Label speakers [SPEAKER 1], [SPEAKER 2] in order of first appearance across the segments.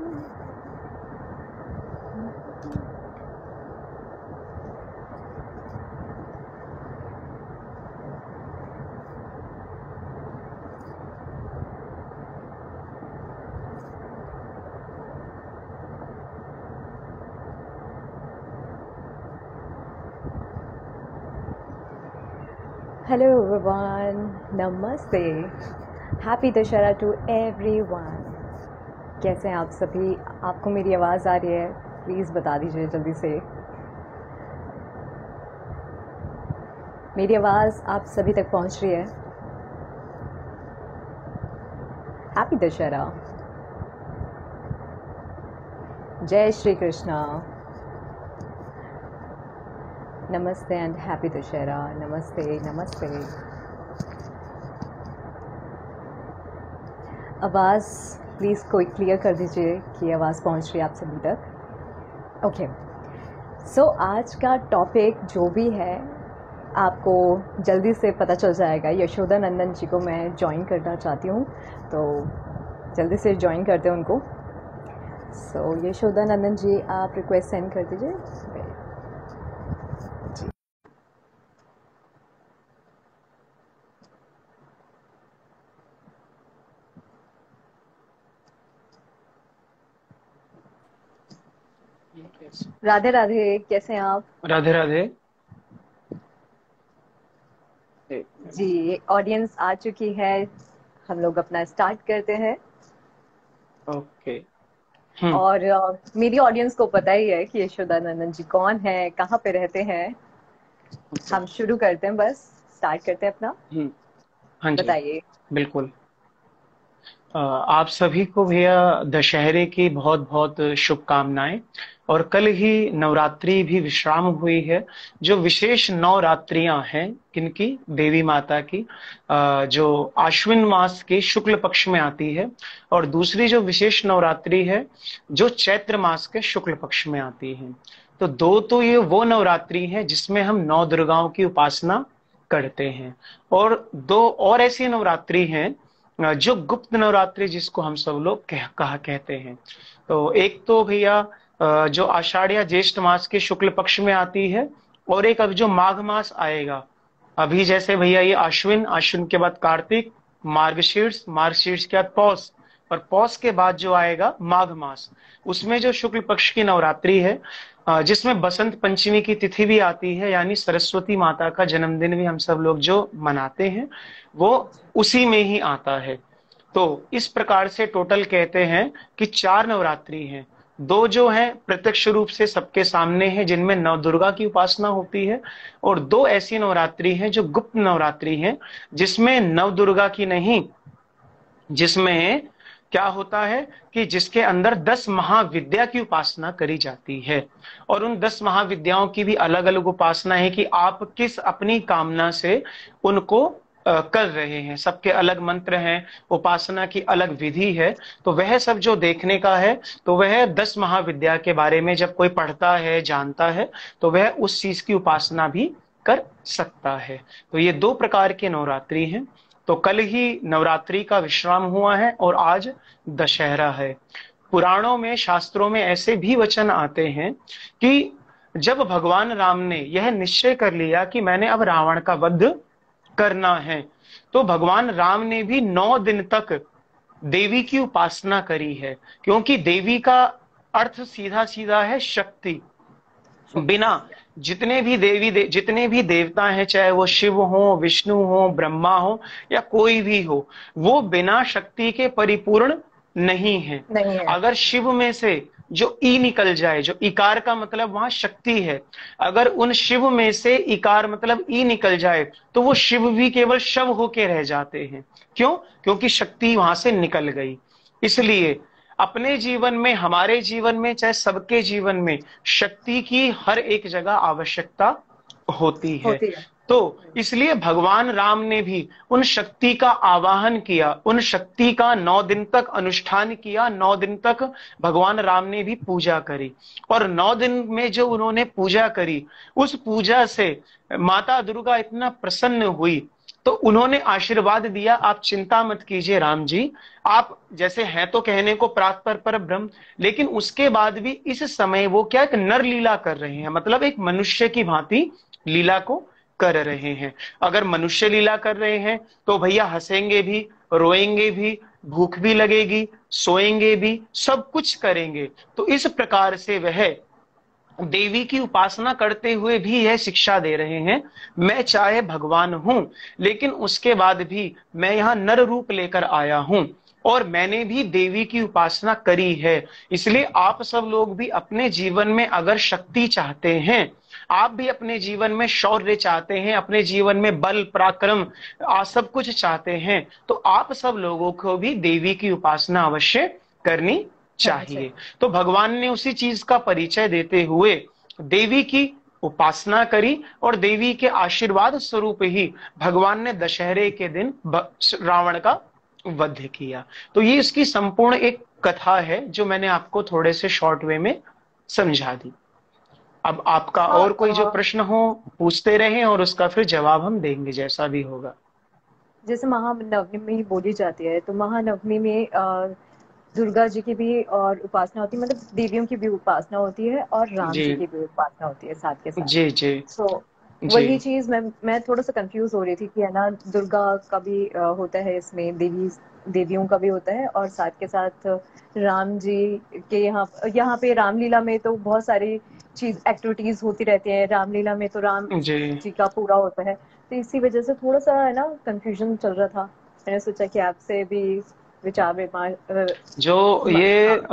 [SPEAKER 1] Hello everyone, नमस्ते, happy Dussehra to everyone. कैसे हैं आप सभी? आपको मेरी आवाज़ आ रही है? प्लीज़ बता दीजिए जल्दी से। मेरी आवाज़ आप सभी तक पहुंच रही है? हैप्पी दशहरा, जय श्री कृष्णा, नमस्ते एंड हैप्पी दशहरा। नमस्ते नमस्ते। आवाज़ प्लीज़ कोई क्लियर कर दीजिए कि आवाज़ पहुंच रही है आप सभी तक। ओके, सो आज का टॉपिक जो भी है आपको जल्दी से पता चल जाएगा। यशोदा नंदन जी को मैं ज्वाइन करना चाहती हूँ, तो जल्दी से ज्वाइन करते हैं उनको। सो यशोदा नंदन जी, आप रिक्वेस्ट सेंड कर दीजिए। राधे राधे, कैसे हैं आप?
[SPEAKER 2] राधे राधे
[SPEAKER 1] जी, ऑडियंस आ चुकी है, हम लोग अपना स्टार्ट करते हैं।
[SPEAKER 2] ओके।
[SPEAKER 1] और मेरी ऑडियंस को पता ही है कि यशोदा नंदन जी कौन है, कहाँ पे रहते हैं। हम शुरू करते हैं, बस स्टार्ट करते हैं अपना।
[SPEAKER 2] हाँ जी,
[SPEAKER 1] बताइए।
[SPEAKER 2] बिल्कुल। आप सभी को भैया दशहरे की बहुत बहुत शुभकामनाएं। और कल ही नवरात्रि भी विश्राम हुई है। जो विशेष नवरात्रियां हैं किनकी, देवी माता की, जो आश्विन मास के शुक्ल पक्ष में आती है। और दूसरी जो विशेष नवरात्रि है जो चैत्र मास के शुक्ल पक्ष में आती है। तो दो तो ये वो नवरात्रि है जिसमें हम नौ दुर्गाओं की उपासना करते हैं। और दो और ऐसी नवरात्रि हैं जो गुप्त नवरात्रि, जिसको हम सब लोग कहते हैं। तो एक तो भैया जो आषाढ़ या ज्येष्ठ मास के शुक्ल पक्ष में आती है। और एक अब जो माघ मास आएगा। अभी जैसे भैया ये आश्विन, आश्विन के बाद कार्तिक, मार्गशीर्ष, मार्गशीर्ष के बाद पौष, और पौष के बाद जो आएगा माघ मास, उसमें जो शुक्ल पक्ष की नवरात्रि है, जिसमें बसंत पंचमी की तिथि भी आती है, यानी सरस्वती माता का जन्मदिन भी हम सब लोग जो मनाते हैं वो उसी में ही आता है। तो इस प्रकार से टोटल कहते हैं कि 4 नवरात्रि हैं। दो जो है प्रत्यक्ष रूप से सबके सामने हैं, जिनमें नव दुर्गा की उपासना होती है। और दो ऐसी नवरात्रि हैं जो गुप्त नवरात्रि हैं, जिसमें नव दुर्गा की नहीं, जिसमें क्या होता है कि जिसके अंदर 10 महाविद्या की उपासना करी जाती है। और उन 10 महाविद्याओं की भी अलग अलग उपासना है कि आप किस अपनी कामना से उनको कर रहे हैं। सबके अलग मंत्र हैं, उपासना की अलग विधि है। तो वह सब जो देखने का है, तो वह 10 महाविद्या के बारे में जब कोई पढ़ता है, जानता है, तो वह उस चीज की उपासना भी कर सकता है। तो ये दो प्रकार के नवरात्रि हैं। तो कल ही नवरात्रि का विश्राम हुआ है और आज दशहरा है। पुराणों में, शास्त्रों में ऐसे भी वचन आते हैं कि जब भगवान राम ने यह निश्चय कर लिया कि मैंने अब रावण का वध करना है, तो भगवान राम ने भी 9 दिन तक देवी की उपासना करी है। क्योंकि देवी का अर्थ सीधा सीधा है शक्ति। बिना जितने भी देवता हैं, चाहे वो शिव हो, विष्णु हो, ब्रह्मा हो, या कोई भी हो, वो बिना शक्ति के परिपूर्ण नहीं है।
[SPEAKER 1] नहीं है।
[SPEAKER 2] अगर शिव में से जो ई निकल जाए, जो इकार का मतलब वहां शक्ति है, अगर उन शिव में से इकार मतलब ई निकल जाए, तो वो शिव भी केवल शव होके रह जाते हैं। क्यों? क्योंकि शक्ति वहां से निकल गई। इसलिए अपने जीवन में, हमारे जीवन में, चाहे सबके जीवन में शक्ति की हर एक जगह आवश्यकता होती है।
[SPEAKER 1] होती है।
[SPEAKER 2] तो इसलिए भगवान राम ने भी उन शक्ति का आवाहन किया, उन शक्ति का 9 दिन तक अनुष्ठान किया, 9 दिन तक भगवान राम ने भी पूजा करी। और 9 दिन में जो उन्होंने पूजा करी, उस पूजा से माता दुर्गा इतना प्रसन्न हुई तो उन्होंने आशीर्वाद दिया, आप चिंता मत कीजिए राम जी, आप जैसे हैं तो कहने को प्राक्पर पर ब्रह्म, लेकिन उसके बाद भी इस समय वो क्या एक नर लीला कर रहे हैं, मतलब एक मनुष्य की भांति लीला को कर रहे हैं। अगर मनुष्य लीला कर रहे हैं तो भैया हंसेंगे भी, रोएंगे भी, भूख भी लगेगी, सोएंगे भी, सब कुछ करेंगे। तो इस प्रकार से वह देवी की उपासना करते हुए भी यह शिक्षा दे रहे हैं, मैं चाहे भगवान हूं, लेकिन उसके बाद भी मैं यहां नर रूप लेकर आया हूं और मैंने भी देवी की उपासना करी है। इसलिए आप सब लोग भी अपने जीवन में अगर शक्ति चाहते हैं, आप भी अपने जीवन में शौर्य चाहते हैं, अपने जीवन में बल पराक्रम सब कुछ चाहते हैं, तो आप सब लोगों को भी देवी की उपासना अवश्य करनी चाहिए। तो भगवान ने उसी चीज का परिचय देते हुए देवी की उपासना करी और देवी के आशीर्वाद स्वरूप ही भगवान ने दशहरे के दिन रावण का वध किया। तो ये इसकी संपूर्ण एक कथा है जो मैंने आपको थोड़े से शॉर्ट वे में समझा दी। अब आपका और कोई जो प्रश्न हो पूछते रहें और उसका फिर जवाब हम देंगे जैसा भी होगा।
[SPEAKER 1] जैसे महानवमी बोली जाती है, तो महानवमी में दुर्गा जी की भी और उपासना होती है, मतलब देवियों की भी उपासना होती है और राम
[SPEAKER 2] जी
[SPEAKER 1] जी की भी उपासना होती है साथ के साथ।
[SPEAKER 2] जी जी
[SPEAKER 1] सो
[SPEAKER 2] जी
[SPEAKER 1] वही चीज मैं थोड़ा सा कंफ्यूज हो रही थी कि है ना, दुर्गा का भी होता है इसमें, देवियों का भी होता है, और साथ के साथ राम जी के यहाँ पे रामलीला में तो बहुत सारी चीज एक्टिविटीज होती रहती है। रामलीला में तो राम
[SPEAKER 2] जी
[SPEAKER 1] जी का पूरा होता है, तो इसी वजह से थोड़ा सा है ना कंफ्यूजन चल रहा था। मैंने सोचा कि आपसे भी विचार विमर्श
[SPEAKER 2] जो ये
[SPEAKER 1] हाँ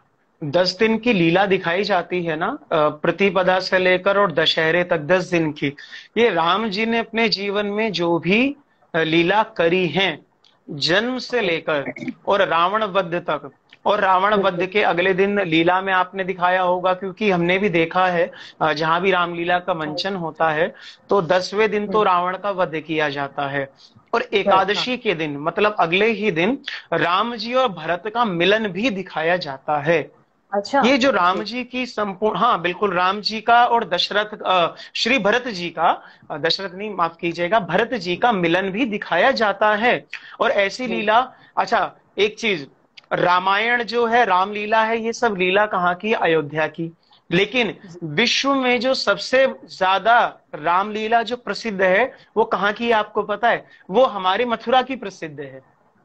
[SPEAKER 2] 10 दिन की लीला दिखाई जाती है ना, प्रतिपदा से लेकर और दशहरे तक 10 दिन की, ये राम जी ने अपने जीवन में जो भी लीला करी है, जन्म से लेकर और रावण वध तक, और रावण वध
[SPEAKER 1] बिल्कुल
[SPEAKER 2] के अगले दिन लीला में आपने दिखाया होगा, क्योंकि हमने भी देखा है जहां भी रामलीला का मंचन होता है तो 10वें दिन तो रावण का वध किया जाता है, और
[SPEAKER 1] राइट हाँ।
[SPEAKER 2] एकादशी के दिन मतलब अगले ही दिन राम जी और भरत का मिलन भी दिखाया जाता है।
[SPEAKER 1] अच्छा
[SPEAKER 2] ये जो
[SPEAKER 1] ओके।
[SPEAKER 2] राम जी की संपूर्ण, हाँ बिल्कुल, राम जी का और दशरथ श्री भरत जी का, दशरथ नहीं माफ कीजिएगा, भरत जी का मिलन भी दिखाया जाता है। और ऐसी लीला, अच्छा एक चीज, रामायण जो है, रामलीला है, ये सब लीला कहाँ की? अयोध्या की। लेकिन विश्व में जो सबसे ज्यादा रामलीला जो प्रसिद्ध है वो कहाँ की है आपको पता है? वो हमारे मथुरा की प्रसिद्ध है।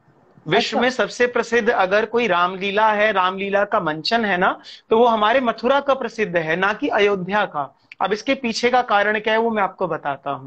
[SPEAKER 2] विश्व
[SPEAKER 1] अच्छा
[SPEAKER 2] में सबसे प्रसिद्ध अगर कोई रामलीला है, रामलीला का मंचन है ना, तो वो हमारे मथुरा का प्रसिद्ध है, ना कि अयोध्या का। अब इसके पीछे का कारण क्या है वो मैं आपको बताता हूं।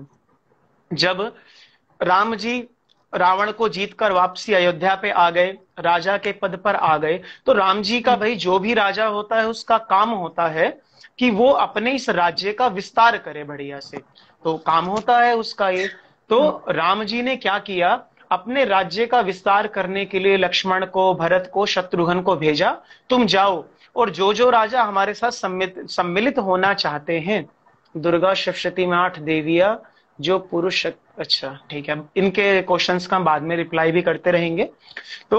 [SPEAKER 2] जब राम जी रावण को जीतकर वापसी अयोध्या पे आ गए, राजा के पद पर आ गए, तो राम जी का भाई जो भी राजा होता है उसका काम होता है कि वो अपने इस राज्य का विस्तार करे बढ़िया से, तो काम होता है उसका ये। तो राम जी ने क्या किया, अपने राज्य का विस्तार करने के लिए लक्ष्मण को, भरत को, शत्रुघ्न को भेजा, तुम जाओ और जो जो राजा हमारे साथ सम्मिलित होना चाहते हैं, दुर्गा सप्तशती में 8 देवियां जो पुरुष, अच्छा ठीक है, इनके क्वेश्चंस का बाद में रिप्लाई भी करते रहेंगे। तो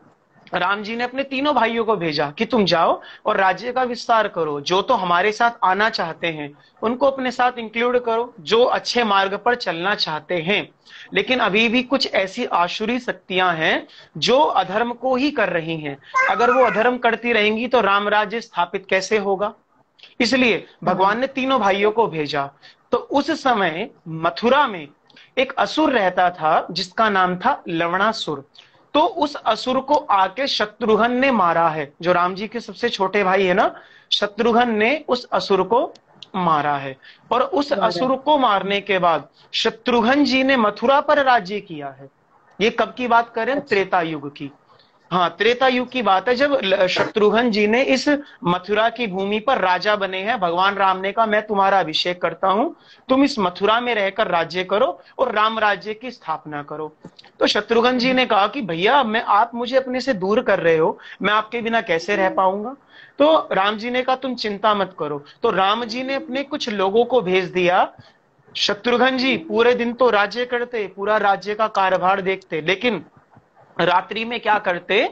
[SPEAKER 2] राम जी ने अपने तीनों भाइयों को भेजा कि तुम जाओ और राज्य का विस्तार करो, जो तो हमारे साथ आना चाहते हैं उनको अपने साथ इंक्लूड करो, जो अच्छे मार्ग पर चलना चाहते हैं। लेकिन अभी भी कुछ ऐसी आसुरी शक्तियां हैं जो अधर्म को ही कर रही हैं, अगर वो अधर्म करती रहेंगी तो राम राज्य स्थापित कैसे होगा? इसलिए भगवान ने तीनों भाइयों को भेजा। तो उस समय मथुरा में एक असुर रहता था जिसका नाम था लवणासुर। तो उस असुर को आके शत्रुघ्न ने मारा है, जो राम जी के सबसे छोटे भाई है ना, शत्रुघ्न ने उस असुर को मारा है। और उस असुर को मारने के बाद शत्रुघ्न जी ने मथुरा पर राज्य किया है। ये कब की बात करें? त्रेता युग की। हाँ, त्रेता युग की बात है, जब शत्रुघ्न जी ने इस मथुरा की भूमि पर राजा बने हैं। भगवान राम ने कहा मैं तुम्हारा अभिषेक करता हूं, तुम इस मथुरा में रहकर राज्य करो और राम राज्य की स्थापना करो। तो शत्रुघ्न जी ने कहा कि भैया मैं, आप मुझे अपने से दूर कर रहे हो, मैं आपके बिना कैसे रह पाऊंगा? तो राम जी ने कहा तुम चिंता मत करो। तो राम जी ने अपने कुछ लोगों को भेज दिया। शत्रुघ्न जी पूरे दिन तो राज्य करते, पूरा राज्य का कार्यभार देखते, लेकिन रात्रि में क्या करते?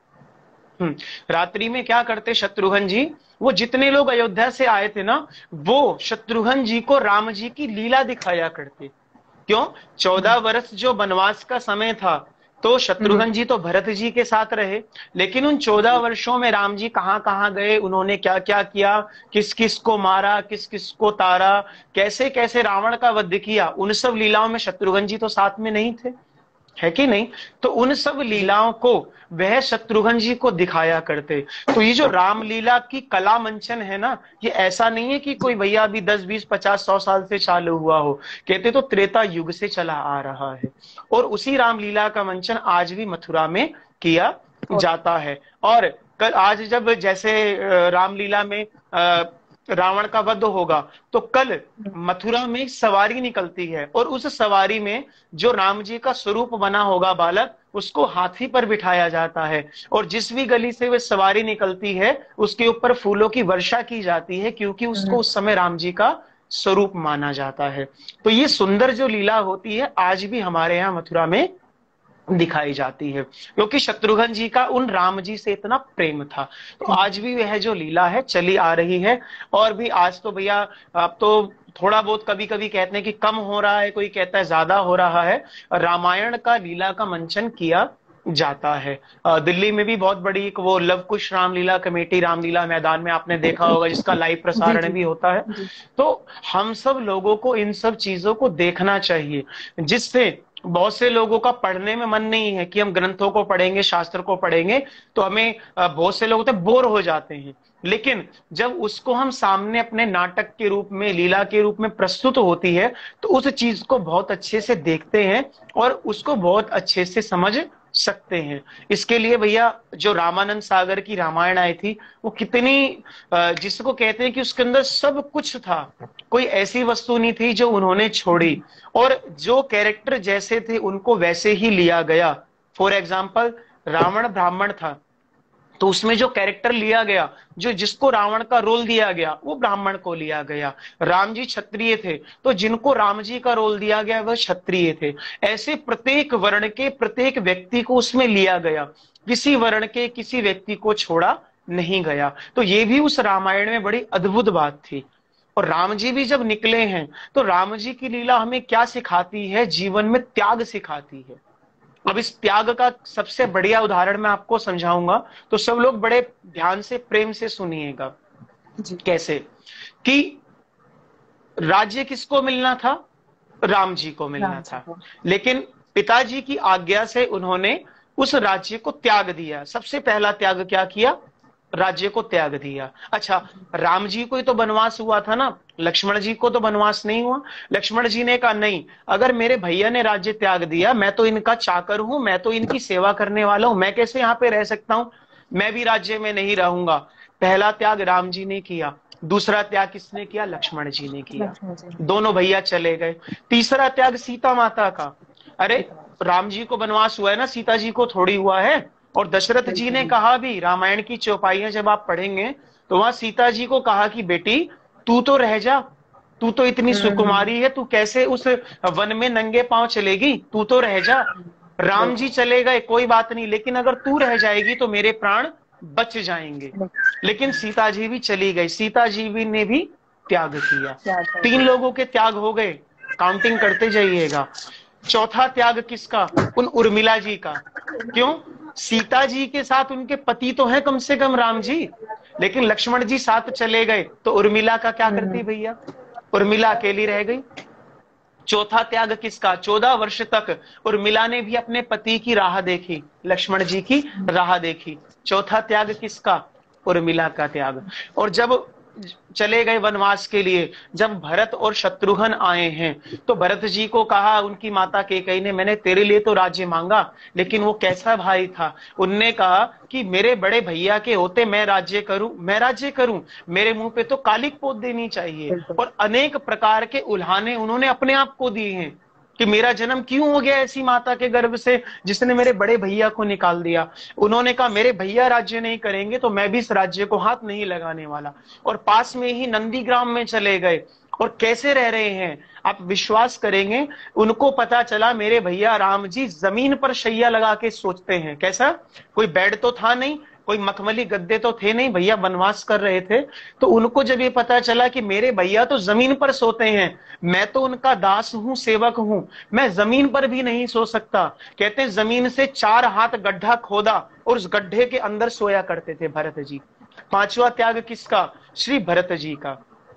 [SPEAKER 2] रात्रि में क्या करते शत्रुघ्न जी? वो जितने लोग अयोध्या से आए थे ना, वो शत्रुघ्न जी को राम जी की लीला दिखाया करते। क्यों? 14 वर्ष जो वनवास का समय था, तो शत्रुघ्न जी तो भरत जी के साथ रहे, लेकिन उन 14 वर्षों में राम जी कहाँ कहाँ गए, उन्होंने क्या क्या किया, किस किस को मारा, किस किस को तारा, कैसे कैसे रावण का वध किया, उन सब लीलाओं में शत्रुघ्न जी तो साथ में नहीं थे, है कि नहीं? तो उन सब
[SPEAKER 1] जी।
[SPEAKER 2] लीलाओं को वह शत्रुघ्न जी को दिखाया करते। तो ये जो रामलीला की कला मंचन है ना, ये ऐसा नहीं है कि कोई भैया अभी 10 20 50 100 साल से चालू हुआ हो, कहते तो त्रेता युग से चला आ रहा है। और उसी रामलीला का मंचन आज भी मथुरा में किया
[SPEAKER 1] और
[SPEAKER 2] जाता है। और कल आज जब जैसे रामलीला में रावण का वध होगा, तो कल मथुरा में सवारी निकलती है, और उस सवारी में जो राम जी का स्वरूप बना होगा बालक, उसको हाथी पर बिठाया जाता है, और जिस भी गली से वह सवारी निकलती है उसके ऊपर फूलों की वर्षा की जाती है, क्योंकि उसको उस समय राम जी का स्वरूप माना जाता है। तो ये सुंदर जो लीला होती है आज भी हमारे यहाँ मथुरा में दिखाई जाती है, क्योंकि शत्रुघ्न जी का उन राम जी से इतना प्रेम था। तो आज भी वह जो लीला है चली आ रही है। और भी आज तो भैया, अब तो थोड़ा बहुत कभी कभी कहते हैं कि कम हो रहा है, कोई कहता है ज्यादा हो रहा है, रामायण का लीला का मंचन किया जाता है। दिल्ली में भी बहुत बड़ी एक वो लव कुश रामलीला कमेटी रामलीला मैदान में आपने देखा होगा, जिसका लाइव
[SPEAKER 1] जी
[SPEAKER 2] प्रसारण
[SPEAKER 1] जी
[SPEAKER 2] भी होता है।
[SPEAKER 1] जी।
[SPEAKER 2] तो हम सब लोगों को इन सब चीजों को देखना चाहिए, जिससे बहुत से लोगों का पढ़ने में मन नहीं है कि हम ग्रंथों को पढ़ेंगे, शास्त्र को पढ़ेंगे, तो हमें बहुत से लोग होते बोर हो जाते हैं। लेकिन जब उसको हम सामने अपने नाटक के रूप में, लीला के रूप में प्रस्तुत होती है, तो उस चीज को बहुत अच्छे से देखते हैं और उसको बहुत अच्छे से समझ सकते हैं। इसके लिए भैया जो रामानंद सागर की रामायण आई थी, वो कितनी जिसको कहते हैं कि उसके अंदर सब कुछ था, कोई ऐसी वस्तु नहीं थी जो उन्होंने छोड़ी, और जो कैरेक्टर जैसे थे उनको वैसे ही लिया गया। फॉर एग्जाम्पल, रावण ब्राह्मण था, तो उसमें जो कैरेक्टर लिया गया, जो जिसको रावण का रोल दिया गया, वो ब्राह्मण को लिया गया। राम जी क्षत्रिय थे, तो जिनको राम जी का रोल दिया गया वह क्षत्रिय थे। ऐसे प्रत्येक वर्ण के प्रत्येक व्यक्ति को उसमें लिया गया, किसी वर्ण के किसी व्यक्ति को छोड़ा नहीं गया। तो ये भी उस रामायण में बड़ी अद्भुत बात थी। और राम जी भी जब निकले हैं, तो राम जी की लीला हमें क्या सिखाती है? जीवन में त्याग सिखाती है। अब इस त्याग का सबसे बढ़िया उदाहरण मैं आपको समझाऊंगा, तो सब लोग बड़े ध्यान से प्रेम से सुनिएगा।
[SPEAKER 1] जी।
[SPEAKER 2] कैसे? कि राज्य किसको मिलना था? राम जी को मिलना
[SPEAKER 1] राम जी
[SPEAKER 2] था,
[SPEAKER 1] को।
[SPEAKER 2] लेकिन पिताजी की आज्ञा से उन्होंने उस राज्य को त्याग दिया। सबसे पहला त्याग क्या किया? राज्य को त्याग दिया। अच्छा, राम जी को ही तो वनवास हुआ था ना, लक्ष्मण जी को तो वनवास नहीं हुआ। लक्ष्मण जी ने कहा नहीं, अगर मेरे भैया ने राज्य त्याग दिया, मैं तो इनका चाकर हूं, मैं तो इनकी सेवा करने वाला हूं, मैं कैसे यहाँ पे रह सकता हूं, मैं भी राज्य में नहीं रहूंगा। पहला त्याग राम जी ने किया। दूसरा त्याग किसने किया? लक्ष्मण जी ने किया।
[SPEAKER 1] लक्ष्मण जी।
[SPEAKER 2] दोनों भैया चले गए। तीसरा त्याग सीता माता का। अरे,
[SPEAKER 1] सीता।
[SPEAKER 2] राम जी को वनवास हुआ है ना, सीता जी को थोड़ी हुआ है। और दशरथ जी ने
[SPEAKER 1] बिल्कुल।
[SPEAKER 2] कहा भी, रामायण की चौपाइयां जब आप पढ़ेंगे, तो वहां सीता जी को कहा कि बेटी तू तो रह जा, तू तो इतनी
[SPEAKER 1] हम्म।
[SPEAKER 2] सुकुमारी है, तू कैसे उस वन में नंगे पांव चलेगी, तू तो रह जा। राम जी
[SPEAKER 1] बिल्कुल।
[SPEAKER 2] चले गए, कोई बात नहीं, लेकिन अगर तू रह जाएगी तो मेरे प्राण बच जाएंगे। लेकिन सीता जी भी चली गई, सीता जी भी ने भी त्याग किया।
[SPEAKER 1] क्या कर
[SPEAKER 2] तीन
[SPEAKER 1] दिया।
[SPEAKER 2] लोगों के त्याग हो गए, काउंटिंग करते जाइएगा। चौथा त्याग किसका? उन उर्मिला जी का। क्यों? सीता जी के साथ उनके पति तो है कम से कम राम जी, लेकिन लक्ष्मण जी साथ चले गए, तो उर्मिला का क्या करती भैया? उर्मिला अकेली रह गई। चौथा त्याग किसका? 14 वर्ष तक उर्मिला ने भी अपने पति की राह देखी, लक्ष्मण जी की राह देखी। चौथा त्याग किसका? उर्मिला का त्याग। और जब चले गए वनवास के लिए, जब भरत और शत्रुघ्न आए हैं, तो भरत जी को कहा उनकी माता कैकेयी ने, मैंने तेरे लिए तो राज्य मांगा, लेकिन वो कैसा भाई था, उनने कहा कि मेरे बड़े भैया के होते मैं राज्य करूं, मैं राज्य करूं, मेरे मुंह पे तो कालिक पोत देनी चाहिए।
[SPEAKER 1] बिल्कुल।
[SPEAKER 2] और अनेक प्रकार के उल्हाने उन्होंने अपने आप को दिए हैं कि मेरा जन्म क्यों हो गया ऐसी माता के गर्भ से जिसने मेरे बड़े भैया को निकाल दिया। उन्होंने कहा मेरे भैया राज्य नहीं करेंगे तो मैं भी इस राज्य को हाथ नहीं लगाने वाला। और पास में ही नंदीग्राम में चले गए, और कैसे रह रहे हैं आप विश्वास करेंगे, उनको पता चला मेरे भैया राम जी जमीन पर शैया लगा के सोचते हैं। कैसा? कोई बेड तो था नहीं, कोई मखमली गद्दे तो थे नहीं, भैया वनवास कर रहे थे। तो उनको जब ये पता चला कि मेरे भैया तो जमीन पर सोते हैं, मैं तो उनका दास हूं, सेवक हूं, मैं जमीन पर भी नहीं सो सकता। कहते हैं जमीन से 4 हाथ गड्ढा खोदा और उस गड्ढे के अंदर सोया करते थे भरत जी। पांचवा त्याग किसका? श्री भरत जी का।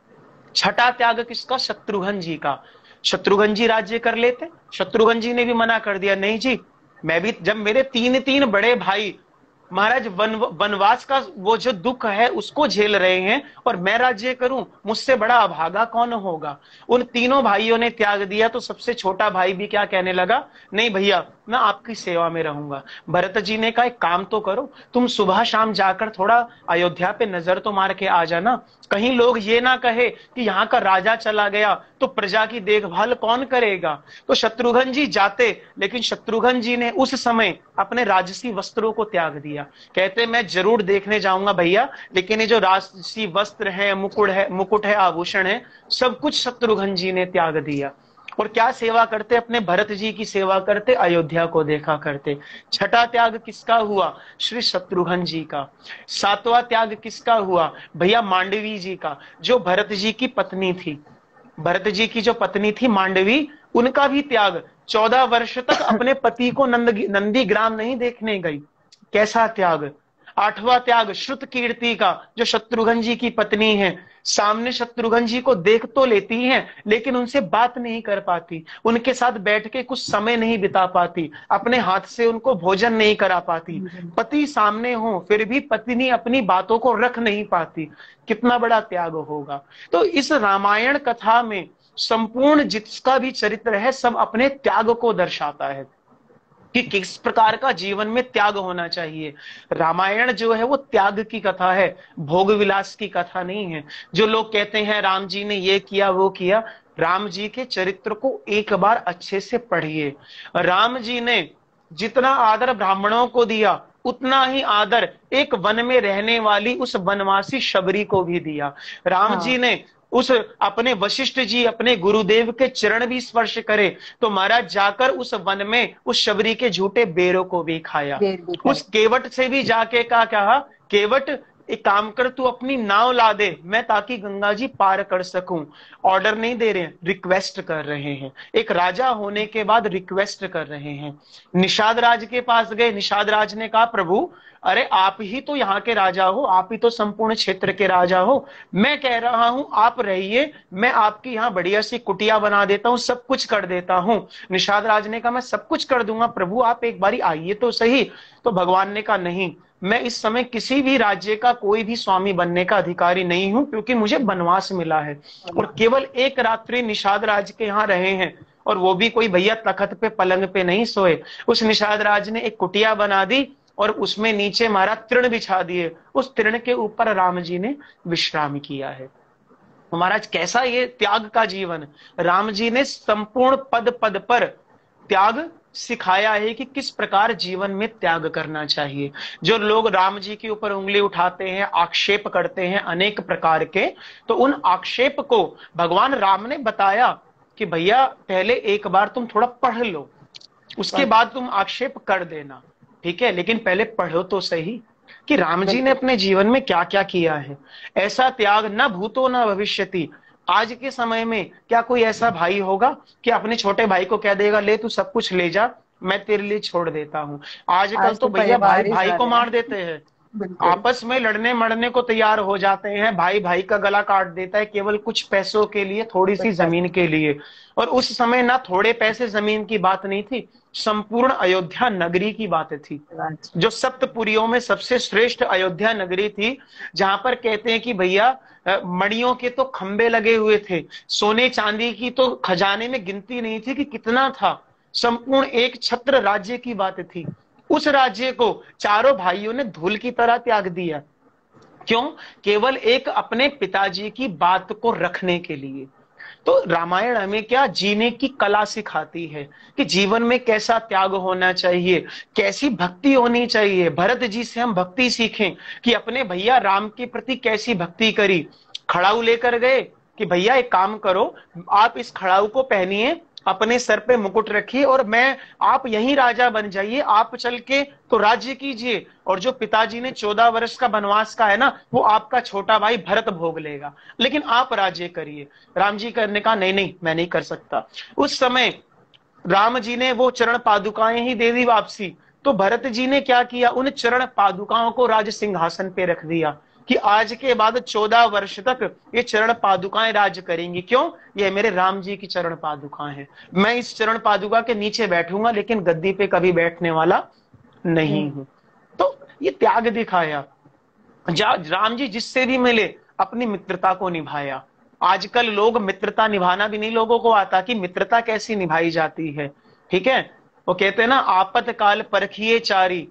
[SPEAKER 2] छठा त्याग किसका? शत्रुघ्न जी का। शत्रुघ्न जी राज्य कर लेते, शत्रुघ्न जी ने भी मना कर दिया, नहीं जी, मैं भी, जब मेरे तीन तीन बड़े भाई महाराज वनवास का वो जो दुख है उसको झेल रहे हैं और मैं राज्य करूं, मुझसे बड़ा अभागा कौन होगा। उन तीनों भाइयों ने त्याग दिया। तो सबसे छोटा भाई भी क्या कहने लगा, नहीं भैया मैं आपकी सेवा में रहूंगा। भरत जी ने कहा एक काम तो करो, तुम सुबह शाम जाकर थोड़ा अयोध्या पे नजर तो मार के आ जाना, कहीं लोग ये ना कहे कि यहाँ का राजा चला गया तो प्रजा की देखभाल कौन करेगा। तो शत्रुघ्न जी जाते, लेकिन शत्रुघ्न जी ने उस समय अपने राजसी वस्त्रों को त्याग दिया। कहते मैं जरूर देखने जाऊंगा भैया, लेकिन ये जो राजसी वस्त्र है, मुकुट है, आभूषण है, सब कुछ शत्रुघ्न जी ने त्याग दिया। और क्या सेवा करते? अपने भरत जी की सेवा करते, अयोध्या को देखा करते। छठा त्याग किसका हुआ? श्री शत्रुघ्न जी का। सातवां त्याग किसका हुआ? भैया मांडवी जी का, जो भरत जी की पत्नी थी। भरत जी की जो पत्नी थी मांडवी, उनका भी त्याग। 14 वर्ष तक अपने पति को नंदी ग्राम नहीं देखने गई। कैसा त्याग। आठवां त्याग श्रुत कीर्ति का, जो शत्रुघ्न जी की पत्नी है, सामने शत्रुघ्न जी को देख तो लेती हैं लेकिन उनसे बात नहीं कर पाती, उनके साथ बैठ के कुछ समय नहीं बिता पाती, अपने हाथ से उनको भोजन नहीं करा पाती। पति सामने हो फिर भी पत्नी अपनी बातों को रख नहीं पाती, कितना बड़ा त्याग होगा। तो इस रामायण कथा में संपूर्ण जिसका भी चरित्र है सब अपने त्याग को दर्शाता है कि किस प्रकार का जीवन में त्याग होना चाहिए। रामायण जो है वो त्याग की कथा है, भोग विलास की कथा नहीं है। जो लोग कहते हैं राम जी ने ये किया वो किया, राम जी के चरित्र को एक बार अच्छे से पढ़िए। राम जी ने जितना आदर ब्राह्मणों को दिया उतना ही आदर एक वन में रहने वाली उस वनवासी शबरी को भी दिया। राम जी ने उस अपने वशिष्ठ जी अपने गुरुदेव के चरण भी स्पर्श करे तो महाराज जाकर उस वन में उस शबरी के झूठे बेरों को भी खाया। उस केवट से भी जाके कहा, केवट एक काम कर, तू अपनी नाव ला दे, मैं ताकि गंगा जी पार कर सकूं। ऑर्डर नहीं दे रहे हैं, रिक्वेस्ट कर रहे हैं। एक राजा होने के बाद रिक्वेस्ट कर रहे हैं। निषाद राज के पास गए, निषाद राज ने कहा प्रभु अरे आप ही तो यहाँ के राजा हो, आप ही तो संपूर्ण क्षेत्र के राजा हो, मैं कह रहा हूं आप रहिए, मैं आपकी यहाँ बढ़िया सी कुटिया बना देता हूँ, सब कुछ कर देता हूं। निषाद राज ने कहा मैं सब कुछ कर दूंगा प्रभु, आप एक बारी आइए तो सही। तो भगवान ने कहा नहीं, मैं इस समय किसी भी राज्य का कोई भी स्वामी बनने का अधिकारी नहीं हूं, क्योंकि मुझे वनवास मिला है। और केवल एक रात्रि निषाद राज के यहाँ रहे हैं, और वो भी कोई भैया तखत पे पलंग पे नहीं सोए। उस निषाद राज ने एक कुटिया बना दी और उसमें नीचे मारा तृण बिछा दिए, उस तृण के ऊपर राम जी ने विश्राम किया है। महाराज कैसा ये त्याग का जीवन। राम जी ने संपूर्ण पद पद पर त्याग सिखाया है कि किस प्रकार जीवन में त्याग करना चाहिए। जो लोग राम जी के ऊपर उंगली उठाते हैं, आक्षेप करते हैं अनेक प्रकार के, तो उन आक्षेप को भगवान राम ने बताया कि भैया पहले एक बार तुम थोड़ा पढ़ लो, उसके बाद तुम आक्षेप कर देना, ठीक है, लेकिन पहले पढ़ो तो सही कि राम जी ने अपने जीवन में क्या क्या किया है। ऐसा त्याग न भूतो न भविष्यति। आज के समय में क्या कोई ऐसा भाई होगा कि अपने छोटे भाई को कह देगा ले तू सब कुछ ले जा, मैं तेरे लिए छोड़ देता हूं। आजकल तो भैया भाई भाई को मार देते हैं, आपस में लड़ने मरने को तैयार हो जाते हैं, भाई भाई का गला काट देता है केवल कुछ पैसों के लिए, थोड़ी सी जमीन के लिए। और उस समय ना थोड़े पैसे जमीन की बात नहीं थी, संपूर्ण अयोध्या नगरी की बात थी, जो सप्तपुरियों में सबसे श्रेष्ठ अयोध्या नगरी थी, जहां पर कहते हैं कि भैया मणियों के तो खंबे लगे हुए थे, सोने चांदी की तो खजाने में गिनती नहीं थी कि कितना था। संपूर्ण एक छत्र राज्य की बात थी। उस राज्य को चारों भाइयों ने धूल की तरह त्याग दिया। क्यों? केवल एक अपने पिताजी की बात को रखने के लिए। तो रामायण हमें क्या जीने की कला सिखाती है कि जीवन में कैसा त्याग होना चाहिए, कैसी भक्ति होनी चाहिए। भरत जी से हम भक्ति सीखें कि अपने भैया राम के प्रति कैसी भक्ति करी। खड़ाऊ लेकर गए कि भैया एक काम करो, आप इस खड़ाऊ को पहनिए, अपने सर पे मुकुट रखिए और मैं, आप यहीं राजा बन जाइए, आप चल के तो राज्य कीजिए, और जो पिताजी ने 14 वर्ष का वनवास का है ना, वो आपका छोटा भाई भरत भोग लेगा, लेकिन आप राज्य करिए। राम जी करने का नहीं नहीं मैं नहीं कर सकता। उस समय राम जी ने वो चरण पादुकाएं ही दे दी वापसी। तो भरत जी ने क्या किया, उन चरण पादुकाओं को राज सिंहासन पे रख दिया कि आज के बाद 14 वर्ष तक ये चरण पादुकाएं राज करेंगी। क्यों? ये मेरे राम जी की चरण पादुकाएं हैं, मैं इस चरण पादुका के नीचे बैठूंगा, लेकिन गद्दी पे कभी बैठने वाला नहीं हूं। तो ये त्याग दिखाया। राम जी जिससे भी मिले अपनी मित्रता को निभाया। आजकल लोग मित्रता निभाना भी नहीं लोगों को आता कि मित्रता कैसी निभाई जाती है। ठीक है, वो कहते हैं ना, आपातकाल परखिए चारी।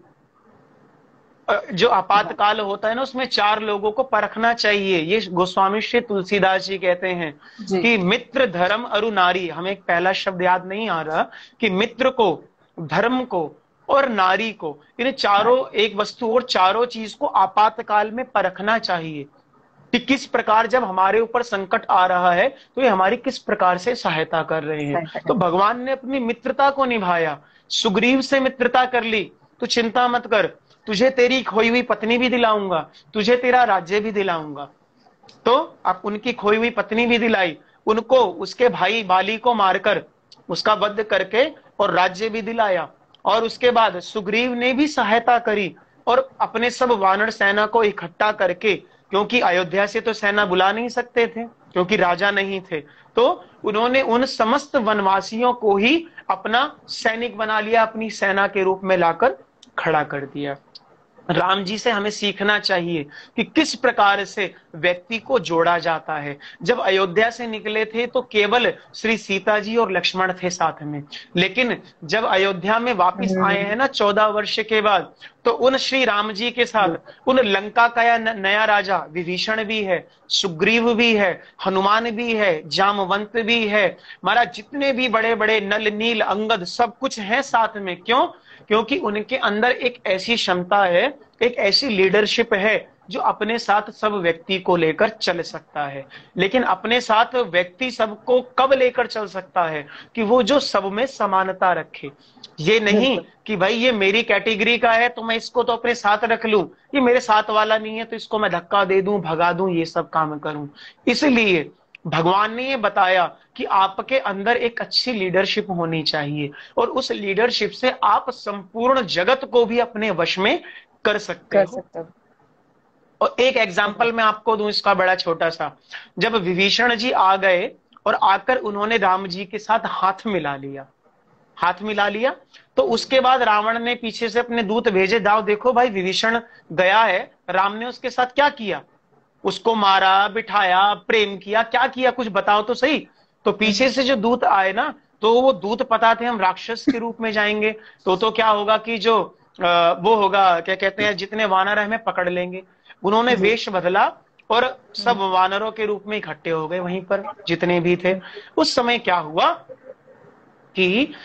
[SPEAKER 2] जो आपातकाल होता है ना, उसमें 4 लोगों को परखना चाहिए। ये गोस्वामी श्री तुलसीदास जी कहते हैं कि मित्र, धर्म, अरु नारी। हमें एक पहला शब्द याद नहीं आ रहा कि मित्र को, धर्म को और नारी को, इन चारों, एक वस्तु और चारों चीज को आपातकाल में परखना चाहिए कि किस प्रकार जब हमारे ऊपर संकट आ रहा है तो ये हमारी किस प्रकार से सहायता कर रहे हैं। तो भगवान ने अपनी मित्रता को निभाया। सुग्रीव से मित्रता कर ली, तो चिंता मत कर, तुझे तेरी खोई हुई पत्नी भी दिलाऊंगा, तुझे तेरा राज्य भी दिलाऊंगा। तो अब उनकी खोई हुई पत्नी भी दिलाई, उनको उसके भाई बाली को मारकर उसका वध करके और राज्य भी दिलाया। और उसके बाद सुग्रीव ने भी सहायता करी और अपने सब वानर सेना को इकट्ठा करके, क्योंकि अयोध्या से तो सेना बुला नहीं सकते थे क्योंकि राजा नहीं थे, तो उन्होंने उन समस्त वनवासियों को ही अपना सैनिक बना लिया, अपनी सेना के रूप में लाकर खड़ा कर दिया। राम जी से हमें सीखना चाहिए कि किस प्रकार से व्यक्ति को जोड़ा जाता है। जब अयोध्या से निकले थे तो केवल श्री सीता जी और लक्ष्मण थे साथ में, लेकिन जब अयोध्या में वापस आए हैं ना 14 वर्ष के बाद, तो उन श्री राम जी के साथ उन लंका का नया राजा विभीषण भी है, सुग्रीव भी है, हनुमान भी है, जामवंत भी है, महाराज जितने भी बड़े बड़े नल, नील, अंगद सब कुछ है साथ में। क्यों? क्योंकि उनके अंदर एक ऐसी क्षमता है, एक ऐसी लीडरशिप है जो अपने साथ सब व्यक्ति को लेकर चल सकता है। लेकिन अपने साथ व्यक्ति सबको कब लेकर चल सकता है कि वो जो सब में समानता रखे। ये नहीं कि भाई ये मेरी कैटेगरी का है तो मैं इसको तो अपने साथ रख लूं, ये मेरे साथ वाला नहीं है तो इसको मैं धक्का दे दूं, भगा दूं, ये सब काम करूं। इसलिए भगवान ने ये बताया कि आपके अंदर एक अच्छी लीडरशिप होनी चाहिए और उस लीडरशिप से आप संपूर्ण जगत को भी अपने वश में कर सकते हो। और एक एग्जाम्पल मैं आपको दूं इसका, बड़ा छोटा सा। जब विभीषण जी आ गए और आकर उन्होंने राम जी के साथ हाथ मिला लिया, हाथ मिला लिया, तो उसके बाद रावण ने पीछे से अपने दूत भेजे, जाओ देखो भाई विभीषण गया है, राम ने उसके साथ क्या किया, उसको मारा, बिठाया, प्रेम किया, क्या किया, कुछ बताओ तो सही। तो पीछे से जो दूत आए ना, तो वो दूत पता थे हम राक्षस के रूप में जाएंगे, तो क्या होगा कि जो वो होगा, क्या कहते हैं, जितने वानर है हमें पकड़ लेंगे। उन्होंने वेश बदला और सब वानरों के रूप में इकट्ठे हो गए वहीं पर जितने भी थे। उस समय क्या हुआ कि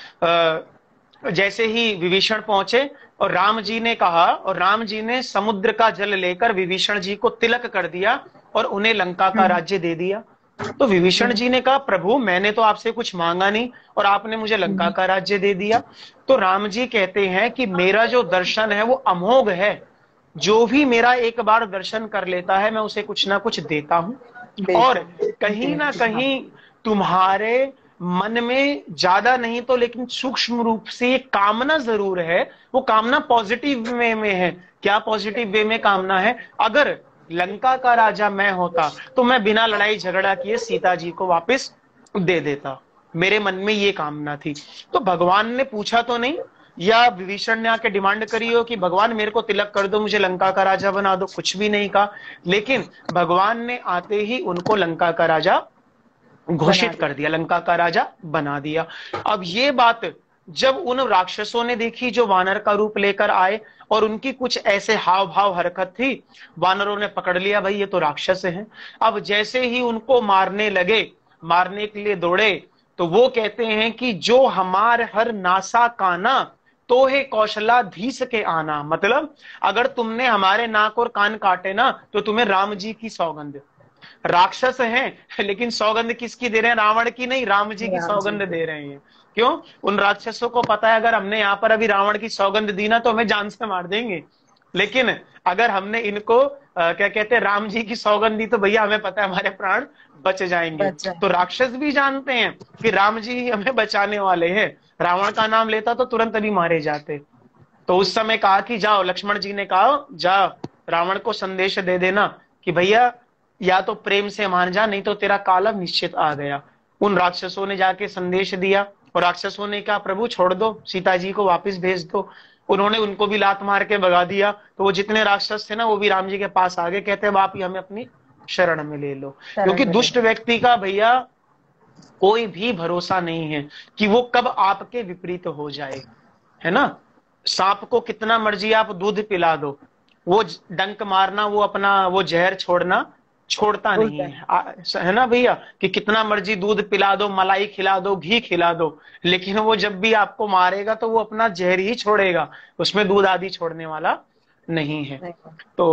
[SPEAKER 2] जैसे ही विभीषण पहुंचे और राम जी ने कहा, और राम जी ने समुद्र का जल लेकर विभीषण जी को तिलक कर दिया और उन्हें लंका का राज्य दे दिया। तो विभीषण जी ने कहा, प्रभु मैंने तो आपसे कुछ मांगा नहीं और आपने मुझे लंका का राज्य दे दिया। तो राम जी कहते हैं कि मेरा जो दर्शन है वो अमोघ है, जो भी मेरा एक बार दर्शन कर लेता है मैं उसे कुछ ना कुछ देता हूं। और कहीं ना कहीं तुम्हारे मन में ज्यादा नहीं तो लेकिन सूक्ष्म रूप से एक कामना जरूर है, वो कामना पॉजिटिव वे में है। क्या पॉजिटिव वे में कामना है? अगर लंका का राजा मैं होता तो मैं बिना लड़ाई झगड़ा किए सीता जी को वापस दे देता, मेरे मन में ये कामना थी। तो भगवान ने पूछा तो नहीं, या विभीषण ने आके डिमांड करी हो कि भगवान मेरे को तिलक कर दो, मुझे लंका का राजा बना दो, कुछ भी नहीं कहा। लेकिन भगवान ने आते ही उनको लंका का राजा घोषित कर दिया, लंका का राजा बना दिया। अब ये बात जब उन राक्षसों ने देखी जो वानर का रूप लेकर आए और उनकी कुछ ऐसे हाव भाव हरकत थी, वानरों ने पकड़ लिया भाई ये तो राक्षस हैं। अब जैसे ही उनको मारने लगे, मारने के लिए दौड़े, तो वो कहते हैं कि जो हमार हर नासा काना तो है कौशलाधीश के आना। मतलब अगर तुमने हमारे नाक और कान काटे ना तो तुम्हें राम जी की सौगंध। राक्षस हैं लेकिन सौगंध किसकी दे रहे हैं? रावण की नहीं, राम जी की
[SPEAKER 1] राम जी
[SPEAKER 2] सौगंध
[SPEAKER 1] को।
[SPEAKER 2] दे रहे हैं। क्यों? उन राक्षसों को पता है अगर हमने यहाँ पर अभी रावण की सौगंध दी ना तो हमें जान से मार देंगे, लेकिन अगर हमने इनको क्या कहते हैं, राम जी की सौगंध दी तो भैया हमें पता है हमारे प्राण बच जाएंगे।
[SPEAKER 1] बच
[SPEAKER 2] तो
[SPEAKER 1] जाएंगे।
[SPEAKER 2] राक्षस भी जानते हैं कि राम जी ही हमें बचाने वाले हैं। रावण का नाम लेता तो तुरंत अभी मारे जाते। तो उस समय कहा कि जाओ, लक्ष्मण जी ने कहा जा, रावण को संदेश दे देना कि भैया या तो प्रेम से मान जा, नहीं तो तेरा काल अब निश्चित आ गया। उन राक्षसों ने जाके संदेश दिया और राक्षसों ने कहा प्रभु छोड़ दो, सीता जी को वापस भेज दो। उन्होंने उनको भी लात मार के भगा दिया। तो वो जितने राक्षस थे ना वो भी राम जी के पास आ गए, कहते हैं आप ही हमें अपनी शरण में ले लो। क्योंकि
[SPEAKER 1] शरण में ले
[SPEAKER 2] दुष्ट
[SPEAKER 1] लो।
[SPEAKER 2] व्यक्ति का भैया कोई भी भरोसा नहीं है कि वो कब आपके विपरीत हो जाए, है ना। सांप को कितना मर्जी आप दूध पिला दो, वो डंक मारना, वो अपना वो जहर छोड़ना छोड़ता नहीं
[SPEAKER 1] भूलते
[SPEAKER 2] है।
[SPEAKER 1] नहीं।
[SPEAKER 2] है ना भैया, कि कितना मर्जी दूध पिला दो, मलाई खिला दो, घी खिला दो, लेकिन वो जब भी आपको मारेगा तो वो अपना जहर ही छोड़ेगा, उसमें दूध आदि छोड़ने वाला नहीं है।
[SPEAKER 1] नहीं।
[SPEAKER 2] तो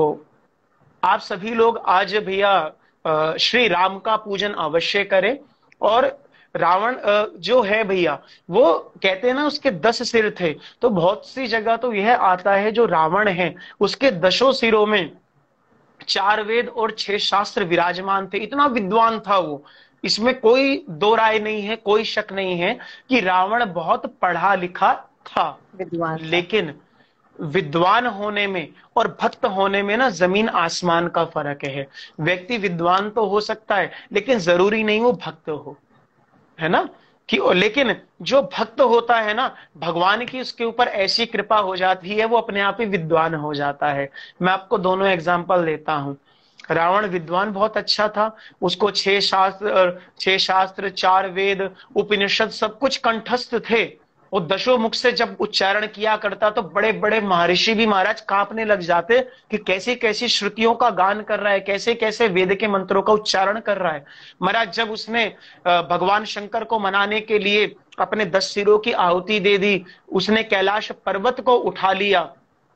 [SPEAKER 2] आप सभी लोग आज भैया श्री राम का पूजन अवश्य करें। और रावण जो है भैया, वो कहते हैं ना उसके 10 सिर थे, तो बहुत सी जगह तो यह आता है जो रावण है उसके 10 सिरों में 4 वेद और 6 शास्त्र विराजमान थे। इतना विद्वान था वो, इसमें कोई दो राय नहीं है, कोई शक नहीं है कि रावण बहुत पढ़ा लिखा था।
[SPEAKER 1] विद्वान था।
[SPEAKER 2] लेकिन विद्वान होने में और भक्त होने में ना जमीन आसमान का फर्क है। व्यक्ति विद्वान तो हो सकता है लेकिन जरूरी नहीं वो भक्त हो, है ना। कि लेकिन जो भक्त होता है ना, भगवान की उसके ऊपर ऐसी कृपा हो जाती है वो अपने आप ही विद्वान हो जाता है। मैं आपको दोनों एग्जांपल देता हूं। रावण विद्वान बहुत अच्छा था, उसको 6 शास्त्र 4 वेद उपनिषद सब कुछ कंठस्थ थे। वो 10 मुख से जब उच्चारण किया करता तो बड़े बड़े महर्षि भी महाराज कांपने लग जाते कि कैसी कैसी श्रुतियों का गान कर रहा है, कैसे कैसे वेद के मंत्रों का उच्चारण कर रहा है। महाराज जब उसने भगवान शंकर को मनाने के लिए अपने 10 सिरों की आहुति दे दी, उसने कैलाश पर्वत को उठा लिया।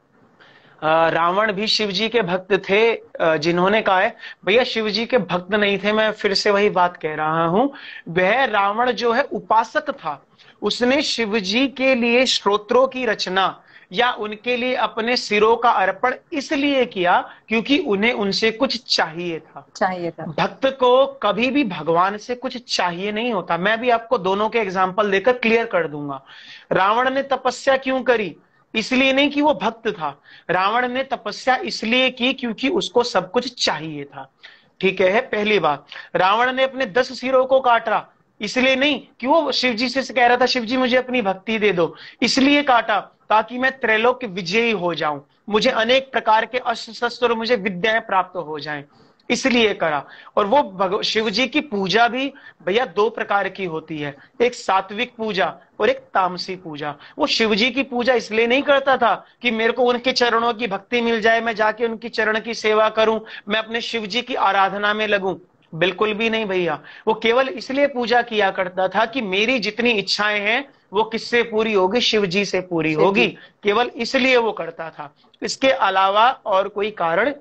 [SPEAKER 2] रावण भी शिव जी के भक्त थे, जिन्होंने कहा है भैया शिव जी के भक्त नहीं थे, मैं फिर से वही बात कह रहा हूं। वह रावण जो है उपासक था, उसने शिव जी के लिए स्तोत्रों की रचना या उनके लिए अपने सिरों का अर्पण इसलिए किया क्योंकि उन्हें उनसे कुछ चाहिए था।
[SPEAKER 1] चाहिए था।
[SPEAKER 2] भक्त को कभी भी भगवान से कुछ चाहिए नहीं होता। मैं भी आपको दोनों के एग्जाम्पल देकर क्लियर कर दूंगा। रावण ने तपस्या क्यों करी? इसलिए नहीं कि वो भक्त था, रावण ने तपस्या इसलिए की क्योंकि उसको सब कुछ चाहिए था। ठीक है, पहली बात। रावण ने अपने 10 सिरों को काटा इसलिए नहीं कि वो शिव जी से कह रहा था शिव जी मुझे अपनी भक्ति दे दो, इसलिए काटा ताकि मैं त्रैलोक्य विजयी हो जाऊं, मुझे अनेक प्रकार के अस्त्र शस्त्र और मुझे विद्याएं प्राप्त हो जाएं, इसलिए करा। और वो शिव जी की पूजा भी भैया 2 प्रकार की होती है, एक सात्विक पूजा और एक तामसी पूजा। वो शिव जी की पूजा इसलिए नहीं करता था कि मेरे को उनके चरणों की भक्ति मिल जाए, मैं जाके उनकी चरण की सेवा करूं, मैं अपने शिव जी की आराधना में लगूं, बिल्कुल भी नहीं भैया। वो केवल इसलिए पूजा किया करता था कि मेरी जितनी इच्छाएं हैं वो किससे पूरी होगी? शिव जी से पूरी
[SPEAKER 1] शिव
[SPEAKER 2] होगी,
[SPEAKER 1] जी।
[SPEAKER 2] केवल इसलिए वो करता था, इसके अलावा और कोई कारण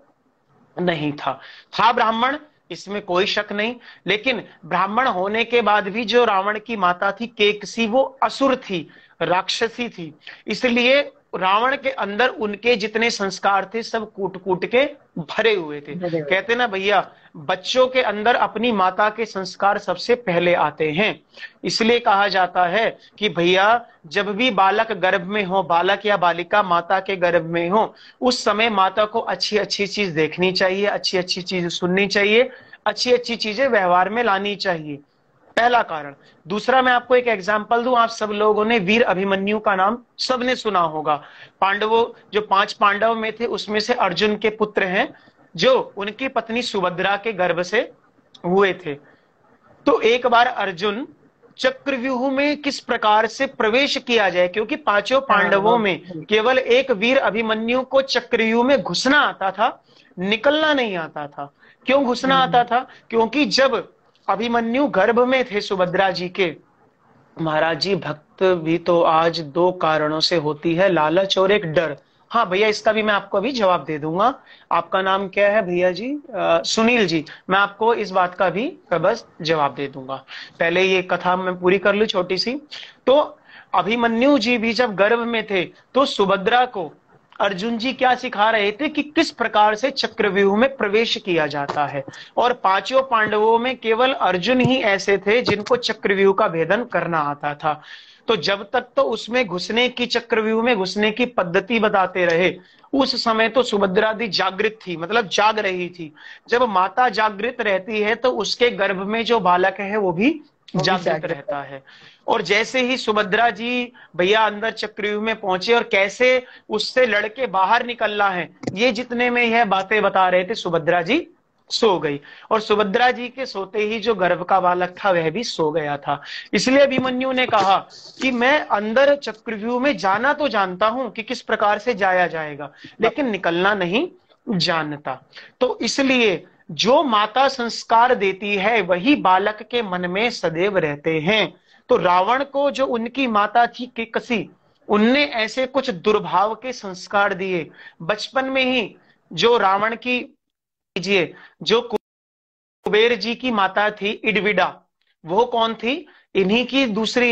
[SPEAKER 2] नहीं था। था ब्राह्मण, इसमें कोई शक नहीं, लेकिन ब्राह्मण होने के बाद भी जो रावण की माता थी केकसी, वो असुर थी, राक्षसी थी, इसलिए रावण के अंदर उनके जितने संस्कार थे सब कूट कूट के भरे हुए थे।
[SPEAKER 1] बड़े हुए।
[SPEAKER 2] कहते ना भैया, बच्चों के अंदर अपनी माता के संस्कार सबसे पहले आते हैं। इसलिए कहा जाता है कि भैया जब भी बालक गर्भ में हो, बालक या बालिका माता के गर्भ में हो, उस समय माता को अच्छी अच्छी चीज देखनी चाहिए, अच्छी अच्छी चीज सुननी चाहिए, अच्छी अच्छी चीजें व्यवहार में लानी चाहिए, पहला कारण। दूसरा, मैं आपको एक एग्जांपल दूं, आप सब लोगों ने वीर अभिमन्यु का नाम सबने सुना होगा। पांडवों जो 5 पांडव में थे उसमें से अर्जुन के पुत्र हैं, जो उनकी पत्नी सुभद्रा के गर्भ से हुए थे। तो एक बार अर्जुन चक्रव्यूह में किस प्रकार से प्रवेश किया जाए, क्योंकि 5
[SPEAKER 1] हाँ
[SPEAKER 2] पांडवों
[SPEAKER 1] वो।
[SPEAKER 2] में केवल एक वीर अभिमन्यु को चक्रव्यूह में घुसना आता था, निकलना नहीं आता था। क्यों घुसना आता था? क्योंकि जब अभिमन्यु गर्भ में थे सुभद्रा जी के, महाराज जी भक्त भी तो आज 2 कारणों से होती है, लालच और एक डर। हाँ भैया, इसका भी मैं आपको अभी जवाब दे दूंगा। आपका नाम क्या है भैया जी? सुनील जी। मैं आपको इस बात का भी बस जवाब दे दूंगा। पहले ये कथा मैं पूरी कर लूं छोटी सी। तो अभिमन्यु जी भी जब गर्भ में थे तो सुभद्रा को अर्जुन जी क्या सिखा रहे थे कि किस प्रकार से चक्रव्यूह में प्रवेश किया जाता है। और पांचों पांडवों में केवल अर्जुन ही ऐसे थे जिनको चक्रव्यूह का भेदन करना आता था। तो जब तक तो उसमें घुसने की, चक्रव्यूह में घुसने की पद्धति बताते रहे, उस समय तो सुभद्रा दी जागृत थी, मतलब जाग रही थी। जब माता जागृत रहती है तो उसके गर्भ में जो बालक है वो भी जागृत रहता है। और जैसे ही सुभद्रा जी भैया अंदर चक्रव्यूह में पहुंचे और कैसे उससे लड़के बाहर निकलना है, ये जितने में यह बातें बता रहे थे, सुभद्रा जी सो गई। और सुभद्रा जी के सोते ही जो गर्भ का बालक था वह भी सो गया था। इसलिए अभिमन्यु ने कहा कि मैं अंदर चक्रव्यूह में जाना तो जानता हूं कि किस प्रकार से जाया जाएगा, लेकिन निकलना नहीं जानता। तो इसलिए जो माता संस्कार देती है वही बालक के मन में सदैव रहते हैं। तो रावण को जो उनकी माता थी केकसी, उनने ऐसे कुछ दुर्भाव के संस्कार दिए बचपन में ही। जो रावण की, कीजिए, जो कुबेर जी की माता थी इडविडा, वो कौन थी? इन्हीं की दूसरी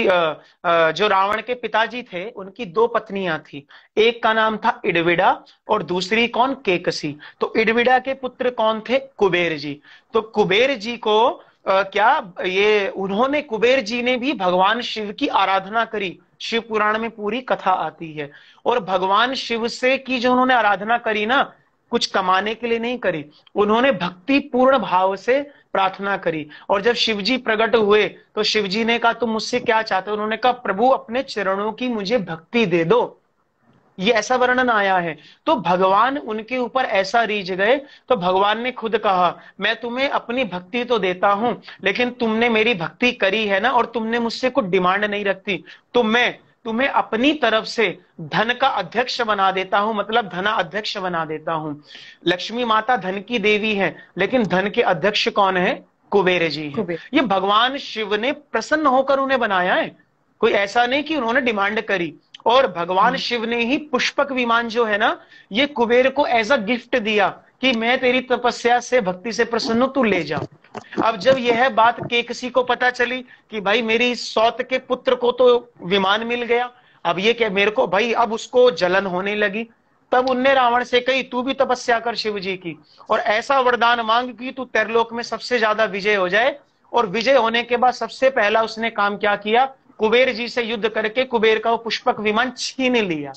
[SPEAKER 2] जो रावण के पिताजी थे उनकी दो पत्नियां थी। एक का नाम था इडविडा और दूसरी कौन? केकसी। तो इडविडा के पुत्र कौन थे? कुबेर जी। तो कुबेर जी को क्या ये उन्होंने, कुबेर जी ने भी भगवान शिव की आराधना करी। शिव पुराण में पूरी कथा आती है। और भगवान शिव से की जो उन्होंने आराधना करी ना, कुछ कमाने के लिए नहीं करी, उन्होंने भक्ति पूर्ण भाव से प्रार्थना करी। और जब शिवजी प्रकट हुए तो शिवजी ने कहा तुम मुझसे क्या चाहते हो? उन्होंने कहा प्रभु अपने चरणों की मुझे भक्ति दे दो। ये ऐसा वर्णन आया है। तो भगवान उनके ऊपर ऐसा रीझ गए, तो भगवान ने खुद कहा मैं तुम्हें अपनी भक्ति तो देता हूं, लेकिन तुमने मेरी भक्ति करी है ना, और तुमने मुझसे कुछ डिमांड नहीं रखती, तो मैं तुम्हें अपनी तरफ से धन का अध्यक्ष बना देता हूं, मतलब धना अध्यक्ष बना देता हूं। लक्ष्मी माता धन की देवी है, लेकिन धन के अध्यक्ष कौन है? कुबेर जी है। ये भगवान शिव ने प्रसन्न होकर उन्हें बनाया है, कोई ऐसा नहीं कि उन्होंने डिमांड करी। और भगवान शिव ने ही पुष्पक विमान जो है ना, ये कुबेर को एज अ गिफ्ट दिया कि मैं तेरी तपस्या से, भक्ति से प्रसन्न हूं, तू ले जा। अब जब यह बात केकसी को पता चली कि भाई मेरी सौत के पुत्र को तो विमान मिल गया, अब ये क्या मेरे को, भाई अब उसको जलन होने लगी। तब उनने रावण से कही तू भी तपस्या कर शिव जी की, और ऐसा वरदान मांग कि तू त्रिलोक में सबसे ज्यादा विजय हो जाए। और विजय होने के बाद सबसे पहला उसने काम क्या किया? कुबेर जी से युद्ध करके कुबेर का वो पुष्पक विमान छीन लिया।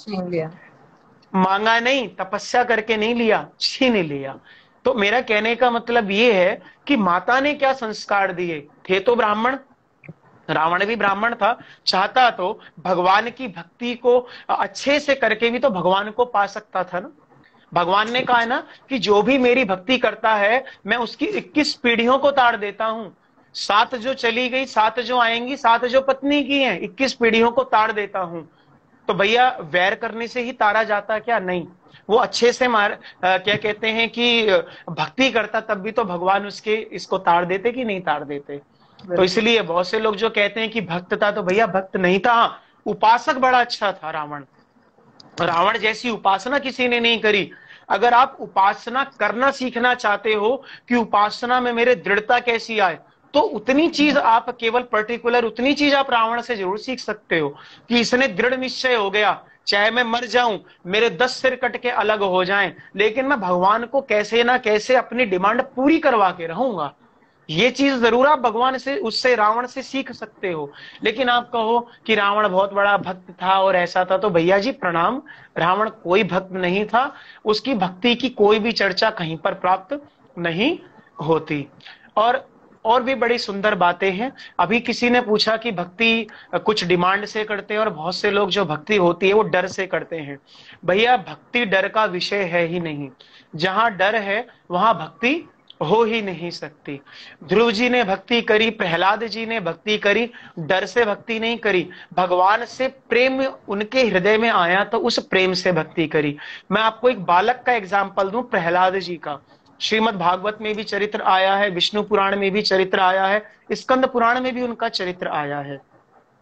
[SPEAKER 2] मांगा नहीं, तपस्या करके नहीं लिया, छीन लिया। तो मेरा कहने का मतलब ये है कि माता ने क्या संस्कार दिए थे? तो ब्राह्मण, रावण भी ब्राह्मण था, चाहता तो भगवान की भक्ति को अच्छे से करके भी तो भगवान को पा सकता था ना। भगवान ने कहा है ना कि जो भी मेरी भक्ति करता है मैं उसकी 21 पीढ़ियों को ताड़ देता हूं। 7 जो चली गई, 7 जो आएंगी, 7 जो पत्नी की हैं, 21 पीढ़ियों को ताड़ देता हूं। तो भैया वैर करने से ही तारा जाता क्या? नहीं, वो अच्छे से क्या कहते हैं कि भक्ति करता तब भी तो भगवान उसके इसको ताड़ देते कि नहीं ताड़ देते। तो इसलिए बहुत से लोग जो कहते हैं कि भक्त था, तो भैया भक्त नहीं था, उपासक बड़ा अच्छा था रावण। रावण जैसी उपासना किसी ने नहीं करी। अगर आप उपासना करना सीखना चाहते हो कि उपासना में मेरे दृढ़ता कैसी आए, तो उतनी चीज आप केवल पर्टिकुलर उतनी चीज आप रावण से जरूर सीख सकते हो कि इसने दृढ़ निश्चय हो गया, चाहे मैं मर जाऊं, मेरे 10 सिर कट के अलग हो जाएं, लेकिन मैं भगवान को कैसे ना कैसे अपनी डिमांड पूरी करवा के रहूंगा। ये चीज जरूर आप भगवान से, उससे, रावण से सीख सकते हो। लेकिन आप कहो कि रावण बहुत बड़ा भक्त था और ऐसा था, तो भैया जी प्रणाम, रावण कोई भक्त नहीं था, उसकी भक्ति की कोई भी चर्चा कहीं पर प्राप्त नहीं होती। और भी बड़ी सुंदर बातें हैं। अभी किसी ने पूछा कि भक्ति कुछ डिमांड से करते हैं और बहुत से लोग जो भक्ति होती है वो डर से करते हैं। भैया भक्ति डर का विषय है ही नहीं, जहां डर है वहां भक्ति हो ही नहीं सकती। ध्रुव जी ने भक्ति करी, प्रहलाद जी ने भक्ति करी, डर से भक्ति नहीं करी, भगवान से प्रेम उनके हृदय में आया तो उस प्रेम से भक्ति करी। मैं आपको एक बालक का एग्जाम्पल दूं, प्रहलाद जी का। श्रीमद् भागवत में भी चरित्र आया है, विष्णु पुराण में भी चरित्र आया है, स्कंद पुराण में भी उनका चरित्र आया है।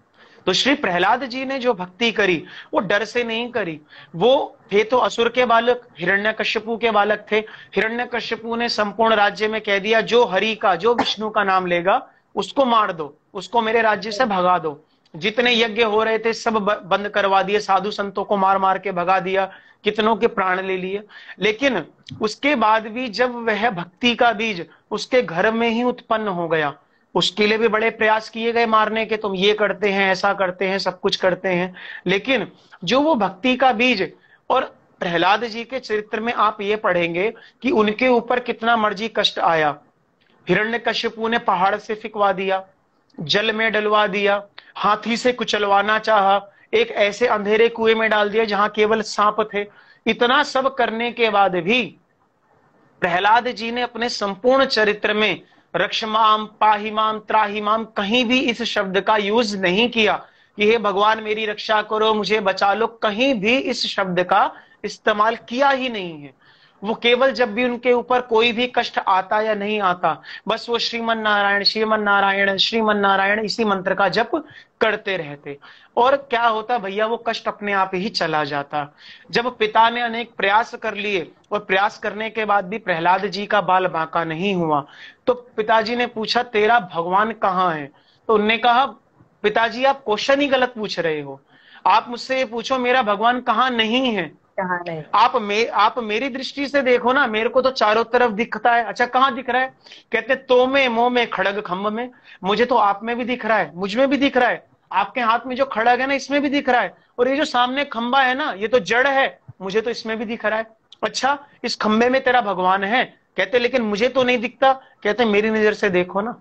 [SPEAKER 2] तो श्री प्रहलाद जी ने जो भक्ति करी वो डर से नहीं करी। वो थे तो असुर के बालक, हिरण्यकश्यपु के बालक थे। हिरण्यकश्यपु ने संपूर्ण राज्य में कह दिया, जो हरि का, जो विष्णु का नाम लेगा उसको मार दो, उसको मेरे राज्य से भगा दो। जितने यज्ञ हो रहे थे सब बंद करवा दिए, साधु संतों को मार मार के भगा दिया, कितनों के प्राण ले लिए। लेकिन उसके बाद भी जब वह भक्ति का बीज उसके घर में ही उत्पन्न हो गया, उसके लिए भी बड़े प्रयास किए गए मारने के, तुम ये करते हैं, ऐसा करते हैं, सब कुछ करते हैं, लेकिन जो वो भक्ति का बीज। और प्रहलाद जी के चरित्र में आप ये पढ़ेंगे कि उनके ऊपर कितना मर्जी कष्ट आया। हिरण्यकश्यपु ने पहाड़ से फिकवा दिया, जल में डलवा दिया, हाथी से कुचलवाना चाहा, एक ऐसे अंधेरे कुएं में डाल दिया जहां केवल सांप थे। इतना सब करने के बाद भी प्रहलाद जी ने अपने संपूर्ण चरित्र में रक्षमाम, पाहिमाम, त्राहिमाम कहीं भी इस शब्द का यूज नहीं किया कि हे भगवान मेरी रक्षा करो, मुझे बचा लो। कहीं भी इस शब्द का इस्तेमाल किया ही नहीं है। वो केवल जब भी उनके ऊपर कोई भी कष्ट आता या नहीं आता, बस वो श्रीमन नारायण श्रीमन नारायण श्रीमन नारायण इसी मंत्र का जप करते रहते। और क्या होता भैया, वो कष्ट अपने आप ही चला जाता। जब पिता ने अनेक प्रयास कर लिए और प्रयास करने के बाद भी प्रहलाद जी का बाल बांका नहीं हुआ, तो पिताजी ने पूछा तेरा भगवान कहाँ है? तो उनने कहा पिताजी आप क्वेश्चन ही गलत पूछ रहे हो, आप मुझसे ये पूछो मेरा भगवान कहाँ नहीं है।
[SPEAKER 1] कहाँ नहीं?
[SPEAKER 2] आप मेरी दृष्टि से देखो ना, मेरे को तो चारों तरफ दिखता है। अच्छा कहाँ दिख रहा है? कहते तो में, मोह में, खड़ग खम्भ में। मुझे तो आप में भी दिख रहा है, मुझ में भी दिख रहा है, आपके हाथ में जो खड़ग है ना इसमें भी दिख रहा है, और ये जो सामने खंबा है ना ये तो जड़ है, मुझे तो इसमें भी दिख रहा है। अच्छा इस खंबे में तेरा भगवान है? कहते लेकिन मुझे तो नहीं दिखता। कहते मेरी नजर से देखो ना।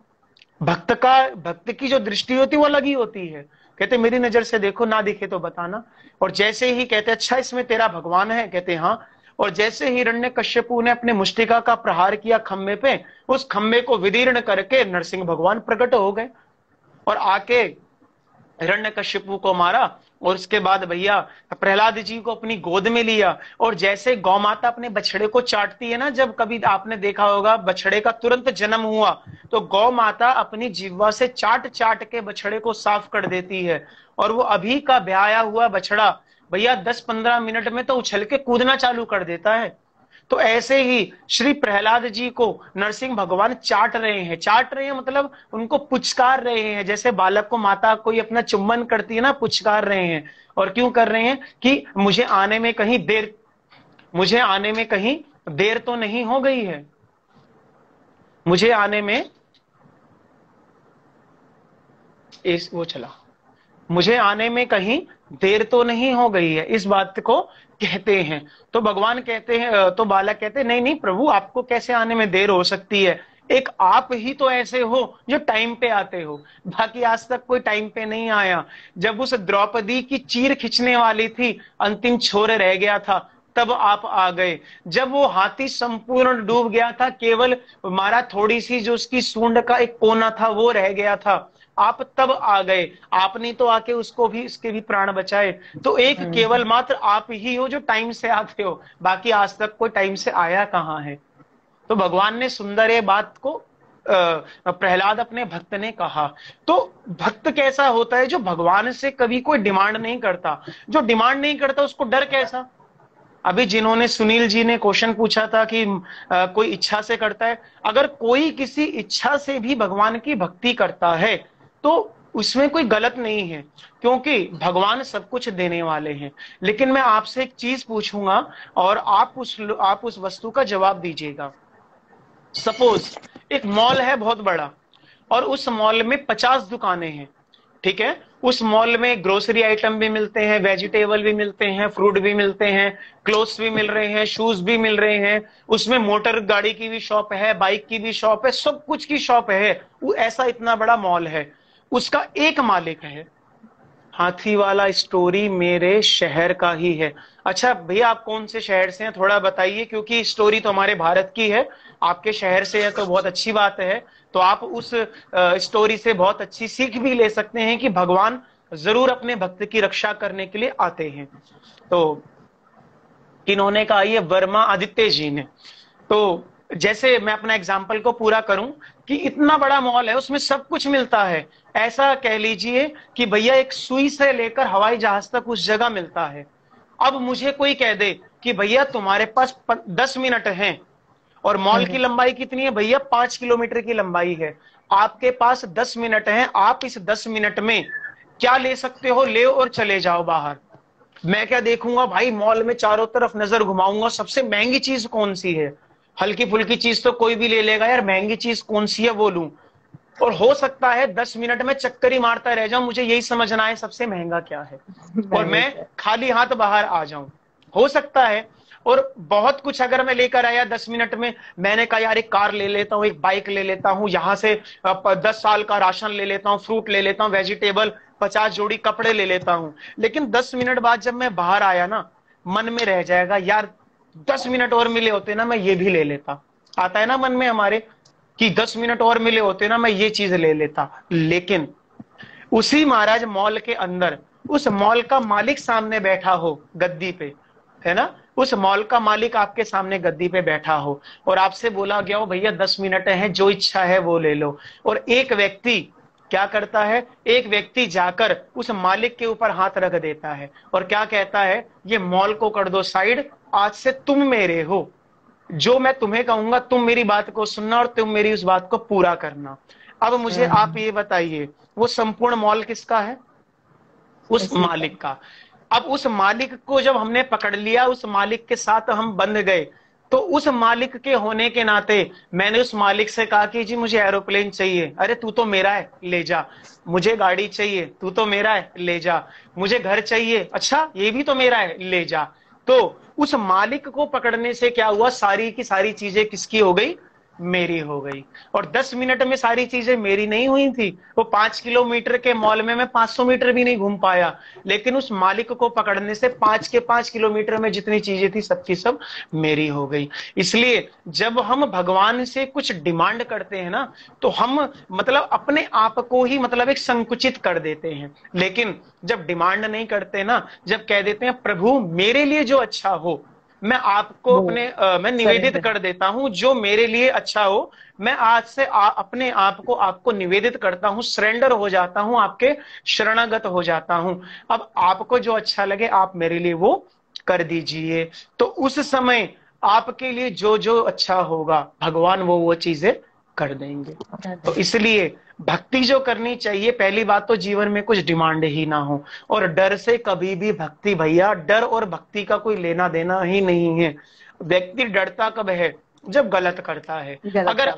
[SPEAKER 2] भक्त की जो दृष्टि होती है वो अलग ही होती है। कहते मेरी नजर से देखो, ना दिखे तो बताना। और जैसे ही कहते अच्छा इसमें तेरा भगवान है? कहते हाँ। और जैसे ही हिरण्यकश्यपु ने अपने मुष्टिका का प्रहार किया खंबे पे, उस खंबे को विदीर्ण करके नरसिंह भगवान प्रकट हो गए और आके हिरण्यकश्यपु को मारा। और उसके बाद भैया प्रहलाद जी को अपनी गोद में लिया। और जैसे गौ माता अपने बछड़े को चाटती है ना, जब कभी आपने देखा होगा बछड़े का तुरंत जन्म हुआ तो गौ माता अपनी जिह्वा से चाट चाट के बछड़े को साफ कर देती है, और वो अभी का ब्याया हुआ बछड़ा भैया 10-15 मिनट में तो उछल के कूदना चालू कर देता है। तो ऐसे ही श्री प्रहलाद जी को नरसिंह भगवान चाट रहे हैं। चाट रहे हैं मतलब उनको पुचकार रहे हैं, जैसे बालक को माता कोई अपना चुम्बन करती है ना, पुचकार रहे हैं। और क्यों कर रहे हैं कि मुझे आने में कहीं देर तो नहीं हो गई है, मुझे आने में मुझे आने में कहीं देर तो नहीं हो गई है, इस बात को कहते हैं। तो भगवान कहते हैं, तो बालक कहते हैं नहीं नहीं प्रभु आपको कैसे आने में देर हो सकती है, एक आप ही तो ऐसे हो जो टाइम पे आते हो, बाकी आज तक कोई टाइम पे नहीं आया। जब उस द्रौपदी की चीर खींचने वाली थी, अंतिम छोर रह गया था, तब आप आ गए। जब वो हाथी संपूर्ण डूब गया था, केवल मारा थोड़ी सी जो उसकी सूंड का एक कोना था वो रह गया था, आप तब आ गए। आपने तो आके उसको भी, उसके भी प्राण बचाए। तो एक केवल मात्र आप ही हो जो टाइम से आते हो, बाकी आज तक कोई टाइम से आया कहाँ है। तो भगवान ने सुंदर ये बात को प्रहलाद अपने भक्त ने कहा। तो भक्त कैसा होता है? जो भगवान से कभी कोई डिमांड नहीं करता। जो डिमांड नहीं करता उसको डर कैसा? अभी जिन्होंने सुनील जी ने क्वेश्चन पूछा था कि कोई इच्छा से करता है, अगर कोई किसी इच्छा से भी भगवान की भक्ति करता है तो उसमें कोई गलत नहीं है, क्योंकि भगवान सब कुछ देने वाले हैं। लेकिन मैं आपसे एक चीज पूछूंगा और आप उस वस्तु का जवाब दीजिएगा। सपोज एक मॉल है बहुत बड़ा, और उस मॉल में 50 दुकानें हैं, ठीक है? उस मॉल में ग्रोसरी आइटम भी मिलते हैं, वेजिटेबल भी मिलते हैं, फ्रूट भी मिलते हैं, क्लोथ्स भी मिल रहे हैं, शूज भी मिल रहे हैं, उसमें मोटर गाड़ी की भी शॉप है, बाइक की भी शॉप है, सब कुछ की शॉप है। वो ऐसा इतना बड़ा मॉल है, उसका एक मालिक है। हाथी वाला स्टोरी मेरे शहर का ही है। अच्छा भैया आप कौन से शहर से हैं थोड़ा बताइए, क्योंकि स्टोरी तो हमारे भारत की है, आपके शहर से है तो बहुत अच्छी बात है। तो आप उस स्टोरी से बहुत अच्छी सीख भी ले सकते हैं कि भगवान जरूर अपने भक्त की रक्षा करने के लिए आते हैं। तो किन्होंने कहा? ये वर्मा आदित्य जी ने। तो जैसे मैं अपना एग्जाम्पल को पूरा करूं कि इतना बड़ा मॉल है, उसमें सब कुछ मिलता है। ऐसा कह लीजिए कि भैया एक सुई से लेकर हवाई जहाज तक उस जगह मिलता है। अब मुझे कोई कह दे कि भैया तुम्हारे पास 10 मिनट हैं और मॉल की लंबाई कितनी है भैया, 5 किलोमीटर की लंबाई है, आपके पास 10 मिनट हैं, आप इस 10 मिनट में क्या ले सकते हो, ले और चले जाओ बाहर। मैं क्या देखूंगा भाई, मॉल में चारों तरफ नजर घुमाऊंगा, सबसे महंगी चीज कौन सी है। हल्की फुल्की चीज तो कोई भी ले लेगा यार, महंगी चीज कौन सी है वो लूं। और हो सकता है 10 मिनट में चक्कर ही मारता रह जाऊं, मुझे यही समझना है सबसे महंगा क्या है, और मैं खाली हाथ बाहर आ जाऊं। हो सकता है। और बहुत कुछ अगर मैं लेकर आया 10 मिनट में, मैंने कहा यार एक कार ले लेता हूँ, एक बाइक ले लेता हूँ, यहां से 10 साल का राशन ले लेता हूँ, फ्रूट ले लेता हूँ, वेजिटेबल, 50 जोड़ी कपड़े ले लेता हूँ। लेकिन 10 मिनट बाद जब मैं बाहर आया ना, मन में रह जाएगा यार 10 मिनट और मिले होते ना मैं ये भी ले लेता। आता है ना मन में हमारे कि 10 मिनट और मिले होते ना मैं ये चीज ले लेता। लेकिन उसी महाराज मॉल के अंदर उस मॉल का मालिक सामने बैठा हो गद्दी पे, है ना, उस मॉल का मालिक आपके सामने गद्दी पे बैठा हो और आपसे बोला गया हो भैया 10 मिनट है, जो इच्छा है वो ले लो। और एक व्यक्ति क्या करता है, एक व्यक्ति जाकर उस मालिक के ऊपर हाथ रख देता है और क्या कहता है, ये मॉल को कर दो साइड, आज से तुम मेरे हो, जो मैं तुम्हें कहूंगा तुम मेरी बात को सुनना और तुम मेरी उस बात को पूरा करना। अब मुझे आप ये बताइए, वो संपूर्ण मॉल किसका है, उस मालिक का। अब उस मालिक को जब हमने पकड़ लिया, उस मालिक के साथ हम बंध गए, तो उस मालिक के होने के नाते मैंने उस मालिक से कहा कि जी मुझे एरोप्लेन चाहिए, अरे तू तो मेरा है ले जा। मुझे गाड़ी चाहिए, तू तो मेरा है ले जा। मुझे घर चाहिए, अच्छा ये भी तो मेरा है ले जा। तो उस मालिक को पकड़ने से क्या हुआ, सारी की सारी चीजें किसकी हो गई, मेरी हो गई। और 10 मिनट में सारी चीजें मेरी नहीं हुई थी, वो 5 किलोमीटर के मॉल में मैं 500 मीटर भी नहीं घूम पाया, लेकिन उस मालिक को पकड़ने से 5 के 5 किलोमीटर में जितनी चीजें थी सबकी सब मेरी हो गई। इसलिए जब हम भगवान से कुछ डिमांड करते हैं ना, तो हम मतलब अपने आप को ही मतलब एक संकुचित कर देते हैं। लेकिन जब डिमांड नहीं करते ना, जब कह देते हैं प्रभु मेरे लिए जो अच्छा हो, मैं आपको मैं निवेदित कर देता हूं, जो मेरे लिए अच्छा हो, मैं आज से अपने आप को आपको निवेदित करता हूं, सरेंडर हो जाता हूं, आपके शरणागत हो जाता हूं। अब आपको जो अच्छा लगे आप मेरे लिए वो कर दीजिए। तो उस समय आपके लिए जो जो अच्छा होगा भगवान वो चीजें कर देंगे। तो इसलिए भक्ति जो करनी चाहिए, पहली बात तो जीवन में कुछ डिमांड ही ना हो, और डर से कभी भी भक्ति, भैया डर और भक्ति का कोई लेना देना ही नहीं है। व्यक्ति डरता कब है, जब गलत करता है। अगर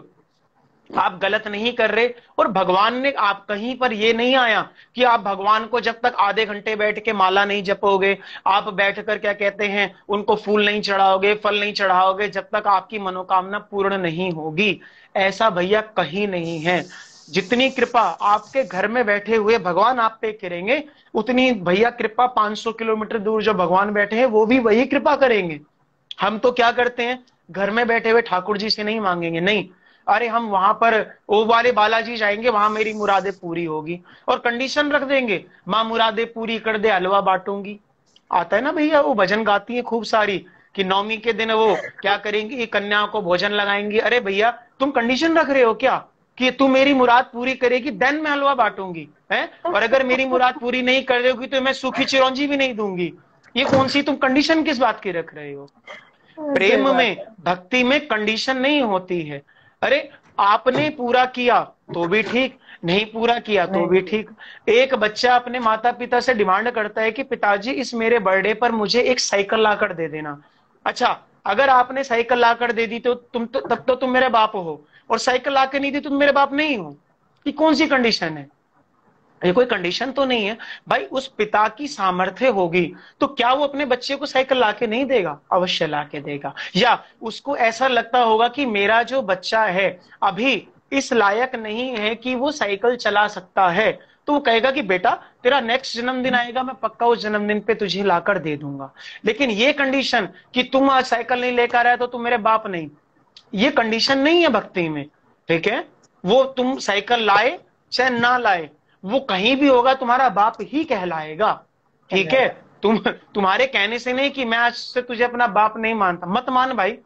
[SPEAKER 2] आप गलत नहीं कर रहे, और भगवान ने आप कहीं पर ये नहीं आया कि आप भगवान को जब तक आधे घंटे बैठ के माला नहीं जपोगे, आप बैठकर क्या कहते हैं उनको फूल नहीं चढ़ाओगे, फल नहीं चढ़ाओगे, जब तक आपकी मनोकामना पूर्ण नहीं होगी। ऐसा भैया कहीं नहीं है। जितनी कृपा आपके घर में बैठे हुए भगवान आप पे करेंगे, उतनी भैया कृपा 500 किलोमीटर दूर जो भगवान बैठे हैं वो भी वही कृपा करेंगे। हम तो क्या करते हैं, घर में बैठे हुए ठाकुर जी से नहीं मांगेंगे, नहीं, अरे हम वहां पर वो वाले बालाजी जाएंगे, वहां मेरी मुरादें पूरी होगी, और कंडीशन रख देंगे, माँ मुरादें पूरी कर दे हलवा बांटूंगी। आता है ना भैया, वो भजन गाती है खूब सारी कि नौमी के दिन वो क्या करेंगी, कन्याओं को भोजन लगाएंगी। अरे भैया तुम कंडीशन रख रहे हो क्या कि तू मेरी मुराद पूरी करेगी देन मैं हलवा बांटूंगी, है, और अगर मेरी मुराद पूरी नहीं करोगी तो मैं सूखी चिरौंजी भी नहीं दूंगी। ये कौन सी तुम कंडीशन किस बात की रख रहे हो। प्रेम में, भक्ति में कंडीशन नहीं होती है। अरे आपने पूरा किया तो भी ठीक, नहीं पूरा किया तो भी ठीक। एक बच्चा अपने माता पिता से डिमांड करता है कि पिताजी इस मेरे बर्थडे पर मुझे एक साइकिल लाकर दे देना। अच्छा, अगर आपने साइकिल लाकर दे दी तो तब तो तुम मेरे बाप हो, और साइकिल लाकर नहीं दी तो तुम मेरे बाप नहीं हो। ये कौन सी कंडीशन है, ये कोई कंडीशन तो नहीं है भाई। उस पिता की सामर्थ्य होगी तो क्या वो अपने बच्चे को साइकिल लाके नहीं देगा, अवश्य लाके देगा। या उसको ऐसा लगता होगा कि मेरा जो बच्चा है अभी इस लायक नहीं है कि वो साइकिल चला सकता है, तो वो कहेगा कि बेटा तेरा नेक्स्ट जन्मदिन आएगा, मैं पक्का उस जन्मदिन पे तुझे लाकर दे दूंगा। लेकिन ये कंडीशन कि तुम आज साइकिल नहीं लेकर आए तो तुम मेरे बाप नहीं, ये कंडीशन नहीं है भक्ति में। ठीक है, वो तुम साइकिल लाए चाहे ना लाए, वो कहीं भी होगा तुम्हारा बाप ही कहलाएगा। ठीक है, तुम्हारे कहने से नहीं कि मैं आज से तुझे अपना बाप नहीं मानता, मत मान भाई।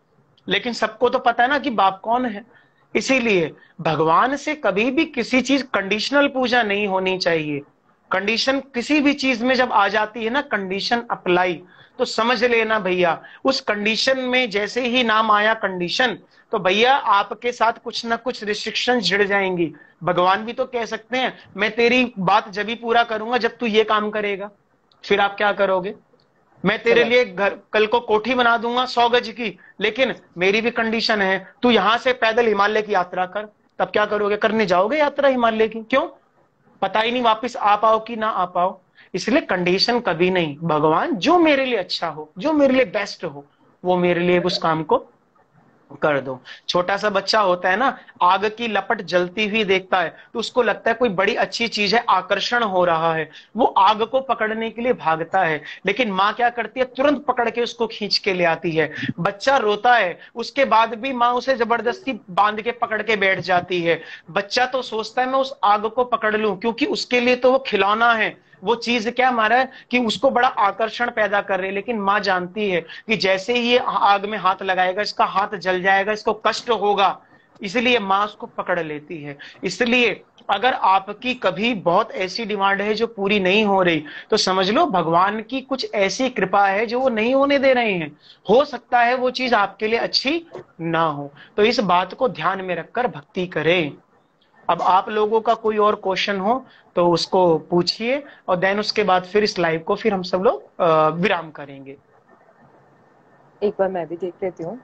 [SPEAKER 2] लेकिन सबको तो पता है ना कि बाप कौन है। इसीलिए भगवान से कभी भी किसी चीज कंडीशनल पूजा नहीं होनी चाहिए। कंडीशन किसी भी चीज में जब आ जाती है ना, कंडीशन अप्लाई, तो समझ लेना भैया उस कंडीशन में जैसे ही नाम आया कंडीशन, तो भैया आपके साथ कुछ ना कुछ रिस्ट्रिक्शन जुड़ जाएंगी। भगवान भी तो कह सकते हैं मैं तेरी बात जब ही पूरा करूंगा जब तू ये काम करेगा। फिर आप क्या करोगे? मैं तेरे लिए घर कल को कोठी बना दूंगा 100 गज की, लेकिन मेरी भी कंडीशन है, तू यहां से पैदल हिमालय की यात्रा कर। तब क्या करोगे? करने जाओगे यात्रा हिमालय की? क्यों? पता ही नहीं वापस आ पाओ कि ना आ पाओ। इसलिए कंडीशन कभी नहीं। भगवान जो मेरे लिए अच्छा हो, जो मेरे लिए बेस्ट हो, वो मेरे लिए उस काम को कर दो। छोटा सा बच्चा होता है ना, आग की लपट जलती हुई देखता है तो उसको लगता है कोई बड़ी अच्छी चीज है, आकर्षण हो रहा है, वो आग को पकड़ने के लिए भागता है। लेकिन माँ क्या करती है? तुरंत पकड़ के उसको खींच के ले आती है। बच्चा रोता है, उसके बाद भी माँ उसे जबरदस्ती बांध के पकड़ के बैठ जाती है। बच्चा तो सोचता है मैं उस आग को पकड़ लूं, क्योंकि उसके लिए तो वो खिलौना है, वो चीज क्या मारा है कि उसको बड़ा आकर्षण पैदा कर रही है। लेकिन माँ जानती है कि जैसे ही ये आग में हाथ लगाएगा इसका हाथ जल जाएगा, इसको कष्ट होगा, इसलिए माँ उसको पकड़ लेती है। इसलिए अगर आपकी कभी बहुत ऐसी डिमांड है जो पूरी नहीं हो रही, तो समझ लो भगवान की कुछ ऐसी कृपा है जो वो नहीं होने दे रहे हैं। हो सकता है वो चीज आपके लिए अच्छी ना हो, तो इस बात को ध्यान में रखकर भक्ति करें। अब आप लोगों का कोई और क्वेश्चन हो तो उसको पूछिए, और देन उसके बाद फिर इस लाइव को फिर हम सब लोग विराम करेंगे।
[SPEAKER 1] एक बार मैं भी देख लेती हूँ।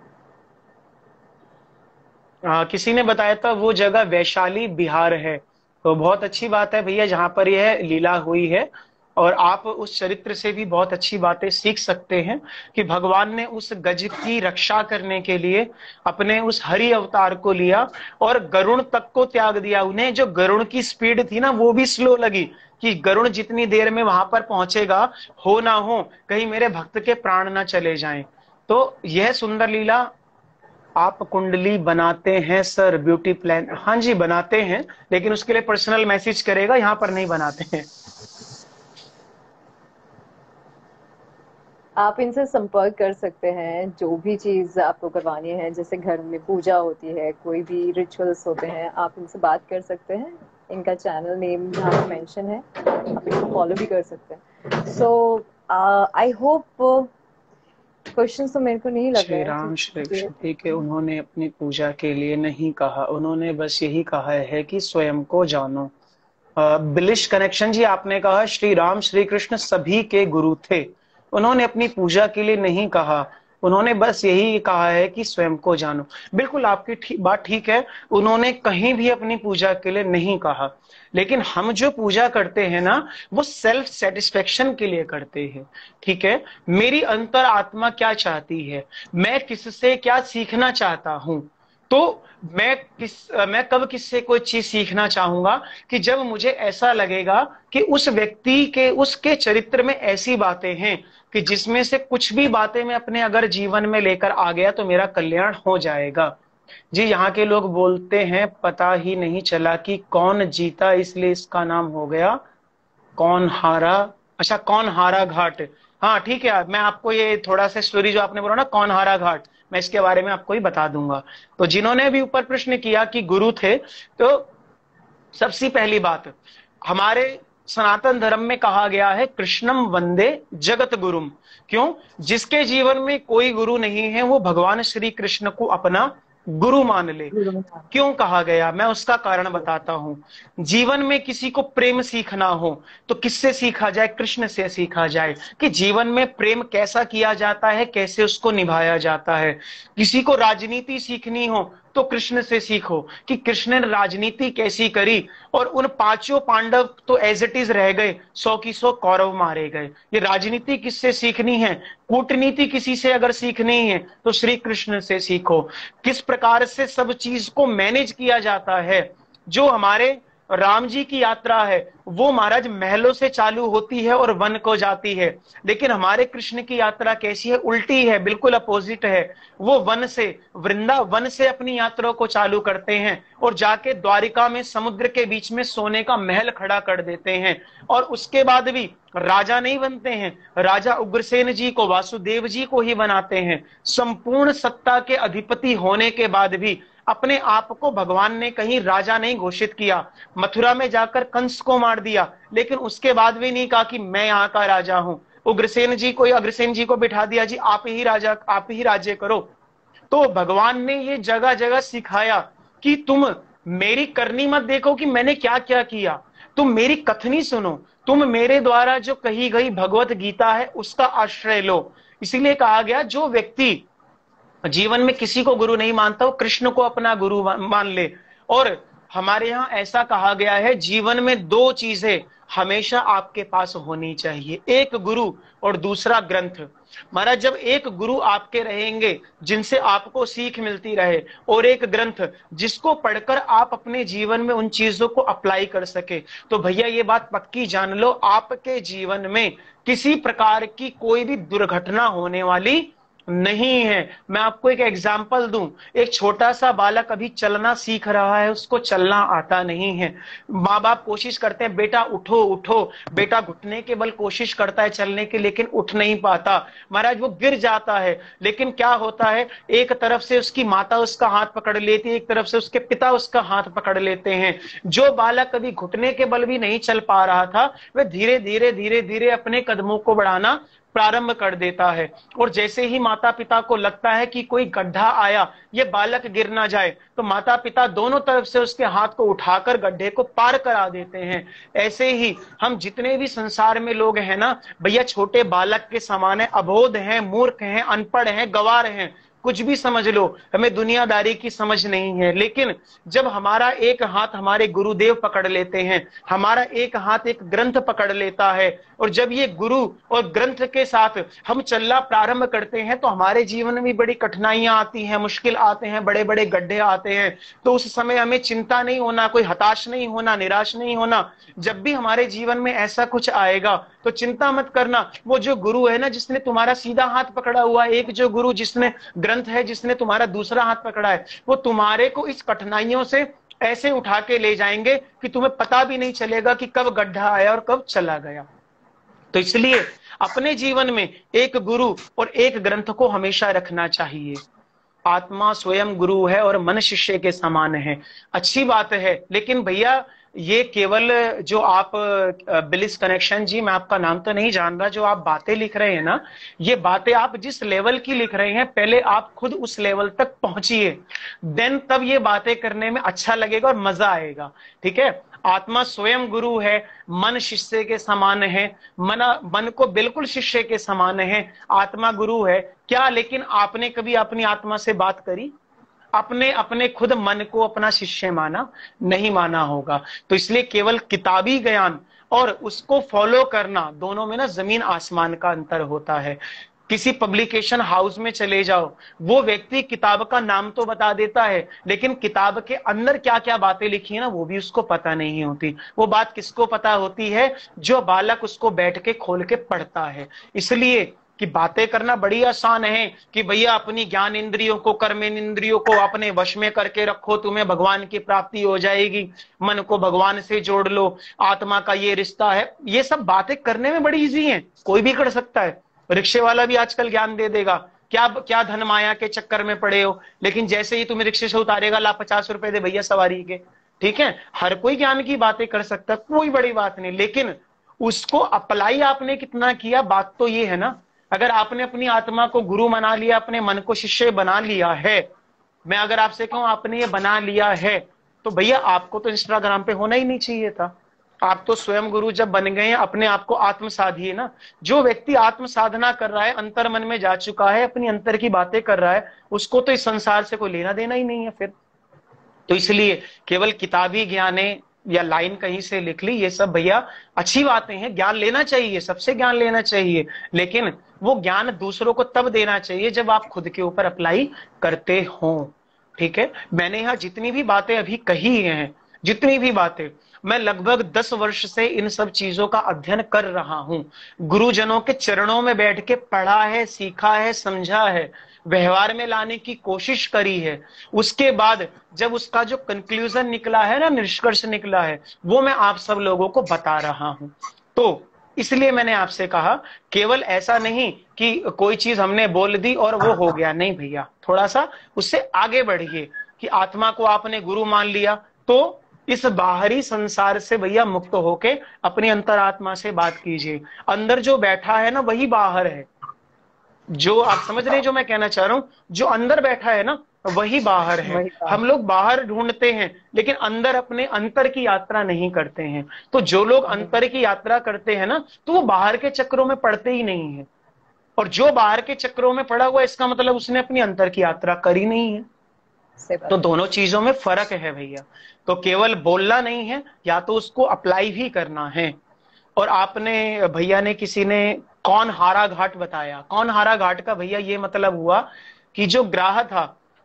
[SPEAKER 2] किसी ने बताया था वो जगह वैशाली बिहार है, तो बहुत अच्छी बात है भैया जहां पर यह लीला हुई है। और आप उस चरित्र से भी बहुत अच्छी बातें सीख सकते हैं कि भगवान ने उस गज की रक्षा करने के लिए अपने उस हरि अवतार को लिया और गरुण तक को त्याग दिया। उन्हें जो गरुण की स्पीड थी ना वो भी स्लो लगी कि गरुण जितनी देर में वहां पर पहुंचेगा, हो ना हो कहीं मेरे भक्त के प्राण ना चले जाएं। तो यह सुंदर लीला। आप कुंडली बनाते हैं सर? ब्यूटी प्लान, हाँ जी बनाते हैं, लेकिन उसके लिए पर्सनल मैसेज करेगा, यहाँ पर नहीं बनाते हैं।
[SPEAKER 1] आप इनसे संपर्क कर सकते हैं, जो भी चीज़ आपको करवानी है, जैसे घर में पूजा होती है, कोई भी रिचुअल्स होते हैं, आप इनसे बात कर सकते हैं। इनका चैनल नेम यहाँ पे मेंशन है, आप इनको फॉलो भी कर सकते हैं। सो आई होप क्वेश्चन तो मेरे को नहीं लग
[SPEAKER 2] श्री
[SPEAKER 1] रहे
[SPEAKER 2] राम श्री
[SPEAKER 1] हैं।
[SPEAKER 2] कृष्ण, ठीक है। उन्होंने अपनी पूजा के लिए नहीं कहा, उन्होंने बस यही कहा है कि स्वयं को जानो। बिलिश कनेक्शन जी, आपने कहा श्री राम श्री कृष्ण सभी के गुरु थे, उन्होंने अपनी पूजा के लिए नहीं कहा, उन्होंने बस यही कहा है कि स्वयं को जानो। बिल्कुल आपकी बात ठीक है, उन्होंने कहीं भी अपनी पूजा के लिए नहीं कहा। लेकिन हम जो पूजा करते हैं ना, वो सेल्फ सेटिस्फेक्शन के लिए करते हैं। ठीक है, मेरी अंतर आत्मा क्या चाहती है, मैं किससे क्या सीखना चाहता हूं, तो मैं कब किससे कोई चीज सीखना चाहूंगा कि जब मुझे ऐसा लगेगा कि उस व्यक्ति के उसके चरित्र में ऐसी बातें हैं कि जिसमें से कुछ भी बातें मैं अपने अगर जीवन में लेकर आ गया तो मेरा कल्याण हो जाएगा। जी, यहाँ के लोग बोलते हैं पता ही नहीं चला कि कौन जीता, इसलिए इसका नाम हो गया कौन हारा। अच्छा, कौन हारा घाट। हाँ ठीक है, मैं आपको ये थोड़ा सा स्टोरी जो आपने बोला ना कौन हारा घाट, मैं इसके बारे में आपको ही बता दूंगा। तो जिन्होंने भी ऊपर प्रश्न किया कि गुरु थे, तो सबसे पहली बात, हमारे सनातन धर्म में कहा गया है कृष्णम वंदे जगत गुरुम। क्यों? जिसके जीवन में कोई गुरु नहीं है वो भगवान श्री कृष्ण को अपना गुरु मान ले। क्यों कहा गया, मैं उसका कारण बताता हूं। जीवन में किसी को प्रेम सीखना हो तो किससे सीखा जाए? कृष्ण से सीखा जाए कि जीवन में प्रेम कैसा किया जाता है, कैसे उसको निभाया जाता है। किसी को राजनीति सीखनी हो तो कृष्ण से सीखो कि कृष्ण ने राजनीति कैसी करी, और उन पांचों पांडव तो एज इट इज रह गए, 100 की 100 कौरव मारे गए। ये राजनीति किससे सीखनी है? कूटनीति किसी से अगर सीखनी है तो श्री कृष्ण से सीखो। किस प्रकार से सब चीज को मैनेज किया जाता है, जो हमारे राम जी की यात्रा है वो महाराज महलों से चालू होती है और वन को जाती है, लेकिन हमारे कृष्ण की यात्रा कैसी है? उल्टी है, बिल्कुल अपोजिट है। वो वन से, वृंदावन से अपनी यात्रा को चालू करते हैं और जाके द्वारिका में समुद्र के बीच में सोने का महल खड़ा कर देते हैं। और उसके बाद भी राजा नहीं बनते हैं, राजा उग्रसेन जी को, वासुदेव जी को ही बनाते हैं। संपूर्ण सत्ता के अधिपति होने के बाद भी अपने आप को भगवान ने कहीं राजा नहीं घोषित किया। मथुरा में जाकर कंस को मार दिया, लेकिन उसके बाद भी नहीं कहा कि मैं यहाँ का राजा हूं। उग्रसेन जी को बिठा दिया, जी आप ही राजा, आप ही राज्य करो। तो भगवान ने ये जगह जगह सिखाया कि तुम मेरी करनी मत देखो कि मैंने क्या क्या किया, तुम मेरी कथनी सुनो, तुम मेरे द्वारा जो कही गई भगवत गीता है उसका आश्रय लो। इसीलिए कहा गया जो व्यक्ति जीवन में किसी को गुरु नहीं मानता वो कृष्ण को अपना गुरु मान ले। और हमारे यहाँ ऐसा कहा गया है, जीवन में दो चीजें हमेशा आपके पास होनी चाहिए, एक गुरु और दूसरा ग्रंथ। महाराज जब एक गुरु आपके रहेंगे जिनसे आपको सीख मिलती रहे, और एक ग्रंथ जिसको पढ़कर आप अपने जीवन में उन चीजों को अप्लाई कर सके, तो भैया ये बात पक्की जान लो, आपके जीवन में किसी प्रकार की कोई भी दुर्घटना होने वाली नहीं है। मैं आपको एक एग्जाम्पल दूं, एक छोटा सा बालक अभी चलना सीख रहा है, उसको चलना आता नहीं है। माँ बाप कोशिश करते हैं बेटा उठो उठो, बेटा घुटने के बल कोशिश करता है चलने की, लेकिन उठ नहीं पाता। महाराज वो गिर जाता है, लेकिन क्या होता है, एक तरफ से उसकी माता उसका हाथ पकड़ लेती है, एक तरफ से उसके पिता उसका हाथ पकड़ लेते हैं। जो बालक कभी घुटने के बल भी नहीं चल पा रहा था, वह धीरे धीरे धीरे धीरे अपने कदमों को बढ़ाना प्रारंभ कर देता है। और जैसे ही माता पिता को लगता है कि कोई गड्ढा आया, ये बालक गिर ना जाए, तो माता पिता दोनों तरफ से उसके हाथ को उठाकर गड्ढे को पार करा देते हैं। ऐसे ही हम जितने भी संसार में लोग हैं ना भैया, छोटे बालक के समान है, अबोध हैं, मूर्ख हैं, अनपढ़ हैं, गंवार हैं, कुछ भी समझ लो, हमें दुनियादारी की समझ नहीं है। लेकिन जब हमारा एक हाथ हमारे गुरुदेव पकड़ लेते हैं, हमारा एक हाथ एक ग्रंथ पकड़ लेता है, और जब ये गुरु और ग्रंथ के साथ हम चलना प्रारंभ करते हैं, तो हमारे जीवन में बड़ी कठिनाइयां आती हैं, मुश्किल आते हैं, बड़े बड़े गड्ढे आते हैं। तो उस समय हमें चिंता नहीं होना, कोई हताश नहीं होना, निराश नहीं होना। जब भी हमारे जीवन में ऐसा कुछ आएगा तो चिंता मत करना, वो जो गुरु है ना जिसने तुम्हारा सीधा हाथ पकड़ा हुआ है, एक जो गुरु जिसने ग्रंथ है जिसने तुम्हारा दूसरा हाथ पकड़ा है, वो तुम्हारे को इस कठिनाइयों से ऐसे उठा के ले जाएंगे कि तुम्हें पता भी नहीं चलेगा कि कब गड्ढा आया और कब चला गया। तो इसलिए अपने जीवन में एक गुरु और एक ग्रंथ को हमेशा रखना चाहिए। आत्मा स्वयं गुरु है और मन शिष्य के समान है, अच्छी बात है। लेकिन भैया ये केवल जो आप बिलिस कनेक्शन जी, मैं आपका नाम तो नहीं जान रहा, जो आप बातें लिख रहे हैं ना, ये बातें आप जिस लेवल की लिख रहे हैं, पहले आप खुद उस लेवल तक पहुंचिए, देन तब ये बातें करने में अच्छा लगेगा और मजा आएगा। ठीक है, आत्मा स्वयं गुरु है, मन शिष्य के समान है, मन को बिल्कुल शिष्य के समान है, आत्मा गुरु है क्या? लेकिन आपने कभी अपनी आत्मा से बात करी? अपने खुद मन को अपना शिष्य माना? नहीं माना होगा। तो इसलिए केवल किताबी ज्ञान और उसको फॉलो करना, दोनों में ना जमीन आसमान का अंतर होता है। किसी पब्लिकेशन हाउस में चले जाओ, वो व्यक्ति किताब का नाम तो बता देता है, लेकिन किताब के अंदर क्या क्या बातें लिखी है ना वो भी उसको पता नहीं होती। वो बात किसको पता होती है? जो बालक उसको बैठ के खोल के पढ़ता है। इसलिए कि बातें करना बड़ी आसान है कि भैया अपनी ज्ञान इंद्रियों को, कर्म इंद्रियों को अपने वश में करके रखो, तुम्हें भगवान की प्राप्ति हो जाएगी, मन को भगवान से जोड़ लो, आत्मा का ये रिश्ता है। ये सब बातें करने में बड़ी इजी हैं, कोई भी कर सकता है। रिक्शे वाला भी आजकल ज्ञान दे देगा, क्या क्या धन माया के चक्कर में पड़े हो, लेकिन जैसे ही तुम्हें रिक्शे से उतारेगा, ला 50 रुपए दे भैया सवारी के। ठीक है, हर कोई ज्ञान की बातें कर सकता है, कोई बड़ी बात नहीं। लेकिन उसको अप्लाई आपने कितना किया, बात तो ये है ना। अगर आपने अपनी आत्मा को गुरु बना लिया, अपने मन को शिष्य बना लिया है, मैं अगर आपसे कहूं आपने ये बना लिया है, तो भैया आपको तो इंस्टाग्राम पे होना ही नहीं चाहिए था। आप तो स्वयं गुरु जब बन गए हैं, अपने आप को आत्म साधिए ना। जो व्यक्ति आत्म साधना कर रहा है, अंतर मन में जा चुका है, अपनी अंतर की बातें कर रहा है, उसको तो इस संसार से कोई लेना देना ही नहीं है फिर। तो इसलिए केवल किताबी ज्ञान या लाइन कहीं से लिख ली, ये सब भैया अच्छी बातें हैं, ज्ञान लेना चाहिए, सबसे ज्ञान लेना चाहिए, लेकिन वो ज्ञान दूसरों को तब देना चाहिए जब आप खुद के ऊपर अप्लाई करते हो। ठीक है, मैंने यहाँ जितनी भी बातें अभी कही हैं, जितनी भी बातें, मैं लगभग 10 वर्ष से इन सब चीजों का अध्ययन कर रहा हूं। गुरुजनों के चरणों में बैठ के पढ़ा है, सीखा है, समझा है, व्यवहार में लाने की कोशिश करी है। उसके बाद जब उसका जो कंक्लूजन निकला है ना, निष्कर्ष निकला है, वो मैं आप सब लोगों को बता रहा हूं। तो इसलिए मैंने आपसे कहा, केवल ऐसा नहीं कि कोई चीज हमने बोल दी और वो हो गया, नहीं भैया, थोड़ा सा उससे आगे बढ़िए कि आत्मा को आपने गुरु मान लिया तो इस बाहरी संसार से भैया मुक्त होके अपनी अंतरात्मा से बात कीजिए। अंदर जो बैठा है ना वही बाहर है। जो आप समझ रहे हैं जो मैं कहना चाह रहा हूं, जो अंदर बैठा है ना वही बाहर है।
[SPEAKER 1] वही बात।
[SPEAKER 2] हम लोग बाहर ढूंढते हैं लेकिन अंदर अपने अंतर की यात्रा नहीं करते हैं। तो जो लोग अंतर की यात्रा करते हैं ना, तो वो बाहर के चक्रों में पड़ते ही नहीं है। और जो बाहर के चक्रों में पड़ा हुआ, इसका मतलब उसने अपनी अंतर की यात्रा करी नहीं है। तो दोनों चीजों में फर्क है भैया। तो केवल बोलना नहीं है, या तो उसको अप्लाई भी करना है। और आपने भैया ने, किसी ने कौन हारा घाट बताया। कौन हारा घाट का भैया ये मतलब हुआ कि जो ग्राह था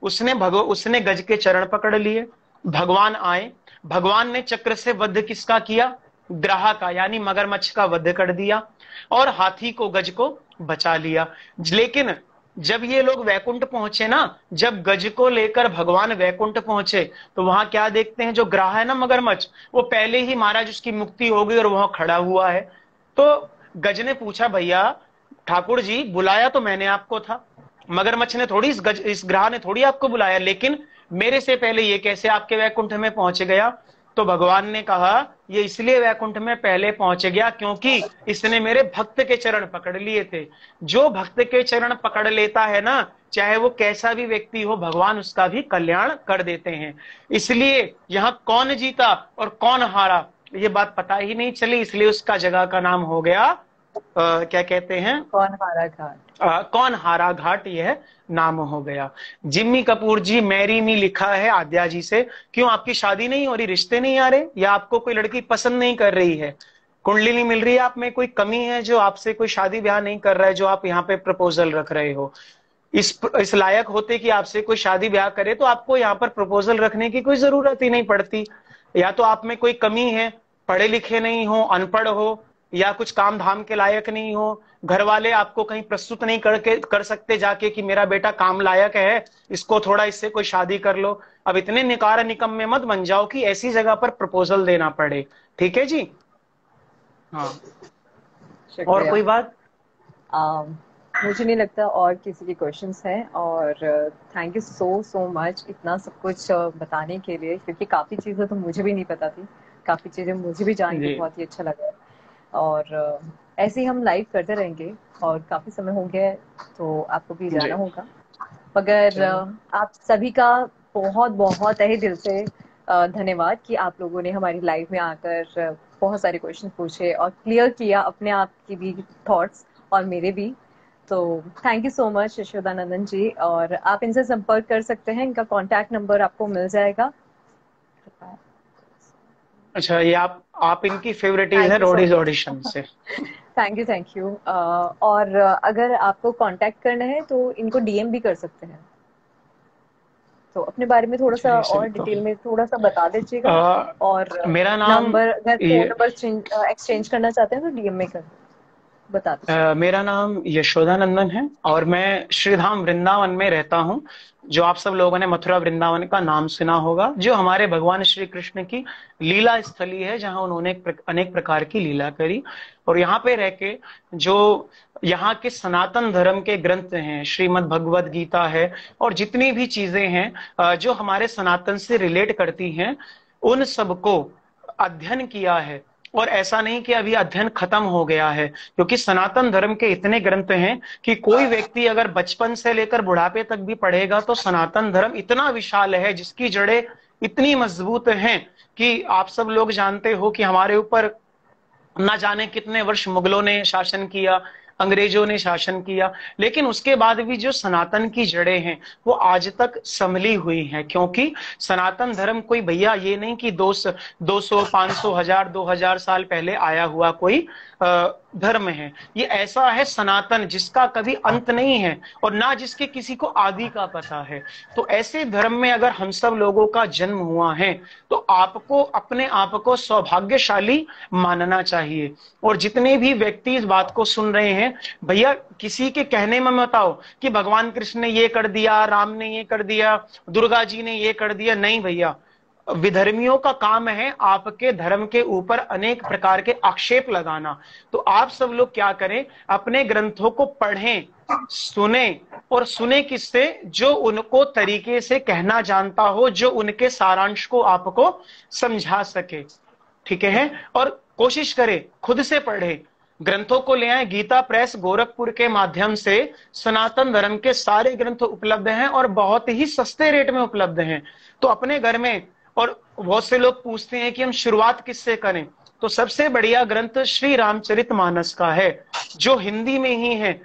[SPEAKER 2] उसने गज के चरण पकड़ लिए, भगवान आए, भगवान ने चक्र से वध किसका किया, ग्राह का, यानी मगरमच्छ का वध कर दिया और हाथी को, गज को बचा लिया। लेकिन जब ये लोग वैकुंठ पहुंचे ना, जब गज को लेकर भगवान वैकुंठ पहुंचे, तो वहां क्या देखते हैं, जो ग्राह है ना मगरमच्छ, वो पहले ही महाराज उसकी मुक्ति हो गई और वहां खड़ा हुआ है। तो गज ने पूछा, भैया ठाकुर जी, बुलाया तो मैंने आपको था, मगरमच्छ ने थोड़ी, इस ग्राह ने थोड़ी आपको बुलाया, लेकिन मेरे से पहले ये कैसे आपके वैकुंठ में पहुंच गया। तो भगवान ने कहा, ये इसलिए वैकुंठ में पहले पहुंच गया क्योंकि इसने मेरे भक्त के चरण पकड़ लिए थे। जो भक्त के चरण पकड़ लेता है ना, चाहे वो कैसा भी व्यक्ति हो, भगवान उसका भी कल्याण कर देते हैं। इसलिए यहाँ कौन जीता और कौन हारा ये बात पता ही नहीं चली, इसलिए उसका जगह का नाम हो गया क्या कहते हैं,
[SPEAKER 1] कौन हारा घाट।
[SPEAKER 2] कौन हारा घाट, यह नाम हो गया। Jimmy Kapoor ji, marry me लिखा है आद्या जी से, क्यों आपकी शादी नहीं हो रही, रिश्ते नहीं आ रहे, या आपको कोई लड़की पसंद नहीं कर रही है, कुंडली नहीं मिल रही है, आप में कोई कमी है जो आपसे कोई शादी ब्याह नहीं कर रहा है, जो आप यहाँ पे प्रपोजल रख रहे हो। इस लायक होते कि आपसे कोई शादी ब्याह करे तो आपको यहाँ पर प्रपोजल रखने की कोई जरूरत ही नहीं पड़ती। या तो आप में कोई कमी है, पढ़े लिखे नहीं हो, अनपढ़ हो, या कुछ काम धाम के लायक नहीं हो, घर वाले आपको कहीं प्रस्तुत नहीं कर सकते जाके कि मेरा बेटा काम लायक है, इसको थोड़ा इससे कोई शादी कर लो। अब इतने निकार निकम्मे मत बन जाओ कि ऐसी जगह पर प्रपोजल देना पड़े। ठीक है जी। हाँ, और कोई बात?
[SPEAKER 1] मुझे नहीं लगता और किसी के क्वेश्चंस हैं। और थैंक यू सो मच इतना सब कुछ बताने के लिए, क्योंकि काफ़ी चीज़ें तो मुझे भी नहीं पता थी, काफ़ी चीज़ें मुझे भी जान के बहुत ही अच्छा लगा। और ऐसे ही हम लाइव करते रहेंगे, और काफ़ी समय हो गया है तो आपको भी जाना होगा। मगर आप सभी का बहुत बहुत तहे दिल से धन्यवाद कि आप लोगों ने हमारी लाइव में आकर बहुत सारे क्वेश्चन पूछे और क्लियर किया अपने आप की भी थॉट्स और मेरे भी। तो thank you so much Yashodanandan ji. और आप इनसे संपर्क कर सकते हैं, इनका कॉन्टैक्ट नंबर आपको मिल जाएगा।
[SPEAKER 2] अच्छा, ये आप इनकी फेवरेटीज हैं रोडीज ऑडिशन से।
[SPEAKER 1] Thank you. और अगर आपको कांटेक्ट करना है तो इनको डीएम भी कर सकते हैं। तो अपने बारे में थोड़ा सा और डिटेल में थोड़ा सा बता दीजिएगा। और
[SPEAKER 2] मेरा नाम,
[SPEAKER 1] नंबर, अगर फोन नंबर एक्सचेंज करना चाहते हैं तो डीएम में कर बता दीजिए।
[SPEAKER 2] मेरा नाम यशोदानंदन है और मैं श्रीधाम वृंदावन में रहता हूँ। जो आप सब लोगों ने मथुरा वृंदावन का नाम सुना होगा, जो हमारे भगवान श्री कृष्ण की लीला स्थली है, जहां उन्होंने अनेक प्रकार की लीला करी। और यहाँ पे रह के जो यहाँ के सनातन धर्म के ग्रंथ हैं, श्रीमद् भगवद गीता है और जितनी भी चीजें हैं जो हमारे सनातन से रिलेट करती हैं, उन सबको अध्ययन किया है। और ऐसा नहीं कि अभी अध्ययन खत्म हो गया है, क्योंकि सनातन धर्म के इतने ग्रंथ हैं कि कोई व्यक्ति अगर बचपन से लेकर बुढ़ापे तक भी पढ़ेगा तो सनातन धर्म इतना विशाल है, जिसकी जड़ें इतनी मजबूत हैं कि आप सब लोग जानते हो कि हमारे ऊपर ना जाने कितने वर्ष मुगलों ने शासन किया, अंग्रेजों ने शासन किया, लेकिन उसके बाद भी जो सनातन की जड़ें हैं वो आज तक संभली हुई हैं। क्योंकि सनातन धर्म कोई भैया ये नहीं कि 200, 500, 1000, 2000 साल पहले आया हुआ कोई धर्म है, ये ऐसा है सनातन जिसका कभी अंत नहीं है और ना जिसके किसी को आदि का पता है। तो ऐसे धर्म में अगर हम सब लोगों का जन्म हुआ है तो आपको अपने आप को सौभाग्यशाली मानना चाहिए। और जितने भी व्यक्ति इस बात को सुन रहे हैं, भैया किसी के कहने में मत आओ कि भगवान कृष्ण ने ये कर दिया, राम ने ये कर दिया, दुर्गा जी ने ये कर दिया। नहीं भैया, विधर्मियों का काम है आपके धर्म के ऊपर अनेक प्रकार के आक्षेप लगाना। तो आप सब लोग क्या करें, अपने ग्रंथों को पढ़ें, सुने, और सुने किससे, जो उनको तरीके से कहना जानता हो, जो उनके सारांश को आपको समझा सके। ठीक है, और कोशिश करें खुद से पढ़े, ग्रंथों को ले आए। गीता प्रेस गोरखपुर के माध्यम से सनातन धर्म के सारे ग्रंथ उपलब्ध हैं और बहुत ही सस्ते रेट में उपलब्ध हैं। तो अपने घर में, और बहुत से लोग पूछते हैं कि हम शुरुआत किससे करें, तो सबसे बढ़िया ग्रंथ श्री रामचरितमानस का है, जो हिंदी में ही है।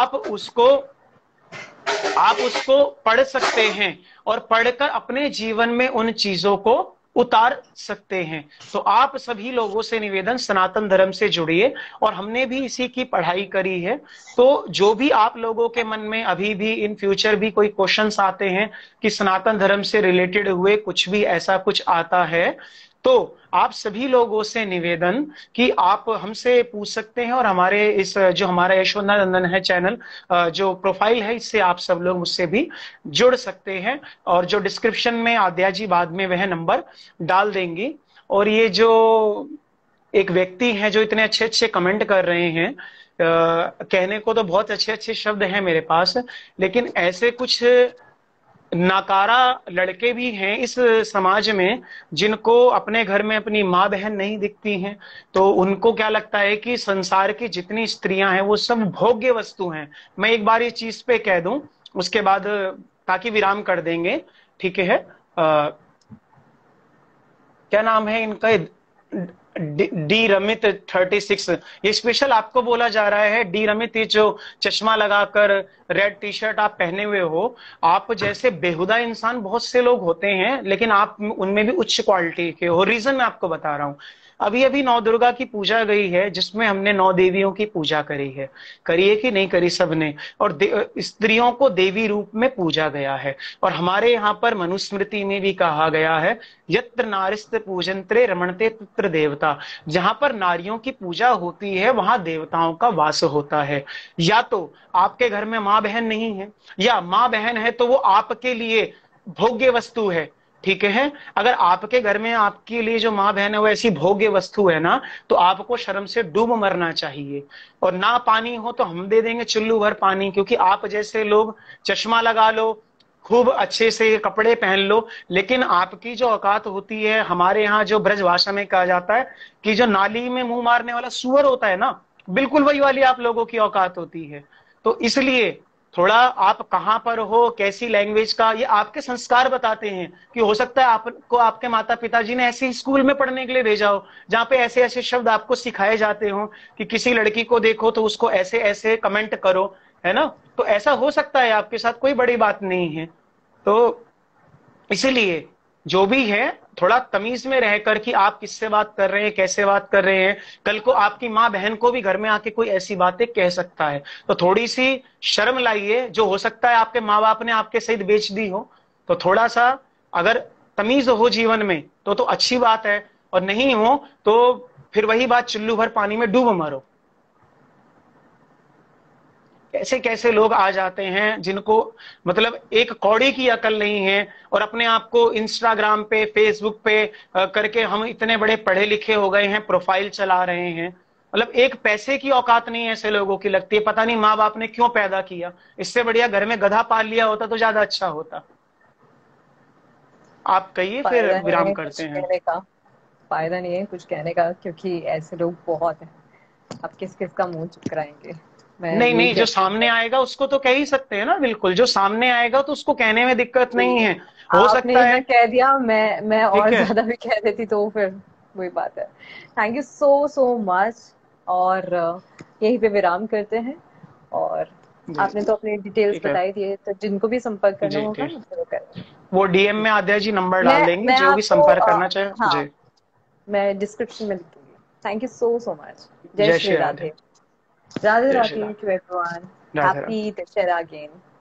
[SPEAKER 2] आप उसको पढ़ सकते हैं और पढ़कर अपने जीवन में उन चीजों को उतार सकते हैं। तो आप सभी लोगों से निवेदन, सनातन धर्म से जुड़िए, और हमने भी इसी की पढ़ाई करी है। तो जो भी आप लोगों के मन में अभी भी इन फ्यूचर भी कोई क्वेश्चंस आते हैं कि सनातन धर्म से रिलेटेड हुए कुछ भी ऐसा कुछ आता है, तो आप सभी लोगों से निवेदन कि आप हमसे पूछ सकते हैं। और हमारे इस जो हमारा यशोनंदन है चैनल, जो प्रोफाइल है, इससे आप सब लोग मुझसे भी जुड़ सकते हैं। और जो डिस्क्रिप्शन में आद्या जी बाद में वह नंबर डाल देंगी। और ये जो एक व्यक्ति है जो इतने अच्छे अच्छे कमेंट कर रहे हैं, कहने को तो बहुत अच्छे अच्छे शब्द हैं मेरे पास, लेकिन ऐसे कुछ नाकारा लड़के भी हैं इस समाज में जिनको अपने घर में अपनी माँ बहन नहीं दिखती हैं। तो उनको क्या लगता है कि संसार की जितनी स्त्रियां हैं वो सब भोग्य वस्तु हैं। मैं एक बार इस चीज पे कह दूं, उसके बाद ताकि विराम कर देंगे। ठीक है, क्या नाम है इनका, डी रमित 36, ये स्पेशल आपको बोला जा रहा है। डी रमित, ये जो चश्मा लगाकर रेड टी शर्ट आप पहने हुए हो, आप जैसे बेहुदा इंसान बहुत से लोग होते हैं, लेकिन आप उनमें भी उच्च क्वालिटी के हो। रीजन मैं आपको बता रहा हूँ। अभी अभी नौ दुर्गा की पूजा गई है, जिसमें हमने नौ देवियों की पूजा करी है। करिए कि नहीं करी सबने, और स्त्रियों को देवी रूप में पूजा गया है। और हमारे यहाँ पर मनुस्मृति में भी कहा गया है, यत्र नारिस्त पूजन्ते रमणते तत्र देवता। जहां पर नारियों की पूजा होती है वहां देवताओं का वास होता है। या तो आपके घर में माँ बहन नहीं है, या माँ बहन है तो वो आपके लिए भोग्य वस्तु है। ठीक है, अगर आपके घर में आपके लिए जो माँ बहन है वो ऐसी भोग्य वस्तु है ना, तो आपको शर्म से डूब मरना चाहिए। और ना पानी हो तो हम दे देंगे चुल्लू भर पानी, क्योंकि आप जैसे लोग चश्मा लगा लो, खूब अच्छे से कपड़े पहन लो, लेकिन आपकी जो औकात होती है, हमारे यहाँ जो ब्रज भाषा में कहा जाता है कि जो नाली में मुंह मारने वाला सुअर होता है ना, बिल्कुल वही वाली आप लोगों की औकात होती है। तो इसलिए थोड़ा आप कहाँ पर हो, कैसी लैंग्वेज का, ये आपके संस्कार बताते हैं। कि हो सकता है आपको आपके माता पिताजी ने ऐसे स्कूल में पढ़ने के लिए भेजा हो जहाँ पे ऐसे ऐसे शब्द आपको सिखाए जाते हो कि किसी लड़की को देखो तो उसको ऐसे ऐसे कमेंट करो, है ना। तो ऐसा हो सकता है आपके साथ, कोई बड़ी बात नहीं है। तो इसीलिए जो भी है थोड़ा तमीज में रहकर कि आप किससे बात कर रहे हैं, कैसे बात कर रहे हैं। कल को आपकी माँ बहन को भी घर में आके कोई ऐसी बातें कह सकता है, तो थोड़ी सी शर्म लाइए। जो हो सकता है आपके माँ बाप ने आपके सहित बेच दी हो, तो थोड़ा सा अगर तमीज हो जीवन में तो अच्छी बात है, और नहीं हो तो फिर वही बात, चुल्लू भर पानी में डूब मरो। कैसे कैसे लोग आ जाते हैं जिनको मतलब एक कौड़ी की अकल नहीं है, और अपने आप को इंस्टाग्राम पे फेसबुक पे करके हम इतने बड़े पढ़े लिखे हो गए हैं, प्रोफाइल चला रहे हैं। मतलब एक पैसे की औकात नहीं है ऐसे लोगों की, लगती है पता नहीं माँ बाप ने क्यों पैदा किया। इससे बढ़िया घर में गधा पाल लिया होता तो ज्यादा अच्छा होता। आप कहिए, फिर विराम करते हैं।
[SPEAKER 1] कहने का फायदा नहीं है कुछ कहने का, क्योंकि ऐसे लोग बहुत हैं। अब किस किस का मुंह चुप कराएंगे।
[SPEAKER 2] नहीं नहीं, जो सामने आएगा उसको तो कह ही सकते हैं ना, बिल्कुल। जो सामने आएगा तो उसको कहने में दिक्कत नहीं है। हो
[SPEAKER 1] आपने
[SPEAKER 2] सकता
[SPEAKER 1] इतना
[SPEAKER 2] है,
[SPEAKER 1] कह दिया, मैं और
[SPEAKER 2] ठीक है।
[SPEAKER 1] ज्यादा भी कह देती तो फिर वही बात है। Thank you so so much. और यहीं पे विराम करते हैं। और
[SPEAKER 2] जी
[SPEAKER 1] आपने तो अपनी डिटेल्स
[SPEAKER 2] ठीक है।
[SPEAKER 1] बता ही दिए, तो जिनको भी संपर्क करना
[SPEAKER 2] जी
[SPEAKER 1] होगा
[SPEAKER 2] ठीक,
[SPEAKER 1] मुझसे वो करें।
[SPEAKER 2] वो डीएम में आद्या जी नंबर डाल देंगे,
[SPEAKER 1] मैं
[SPEAKER 2] जो भी
[SPEAKER 1] आपको
[SPEAKER 2] संपर्क करना चाहे।
[SPEAKER 1] हाँ,
[SPEAKER 2] जी,
[SPEAKER 1] मैं डिस्क्रिप्शन में लिख दूंगी। Thank you so so much. जय
[SPEAKER 2] जय
[SPEAKER 1] श्री
[SPEAKER 2] श्री राधे।
[SPEAKER 1] राधे। राधे
[SPEAKER 2] जय Shri
[SPEAKER 1] Radhe
[SPEAKER 2] Ram.
[SPEAKER 1] to everyone.
[SPEAKER 2] Radhe Radhe.
[SPEAKER 1] Happy Dashera again.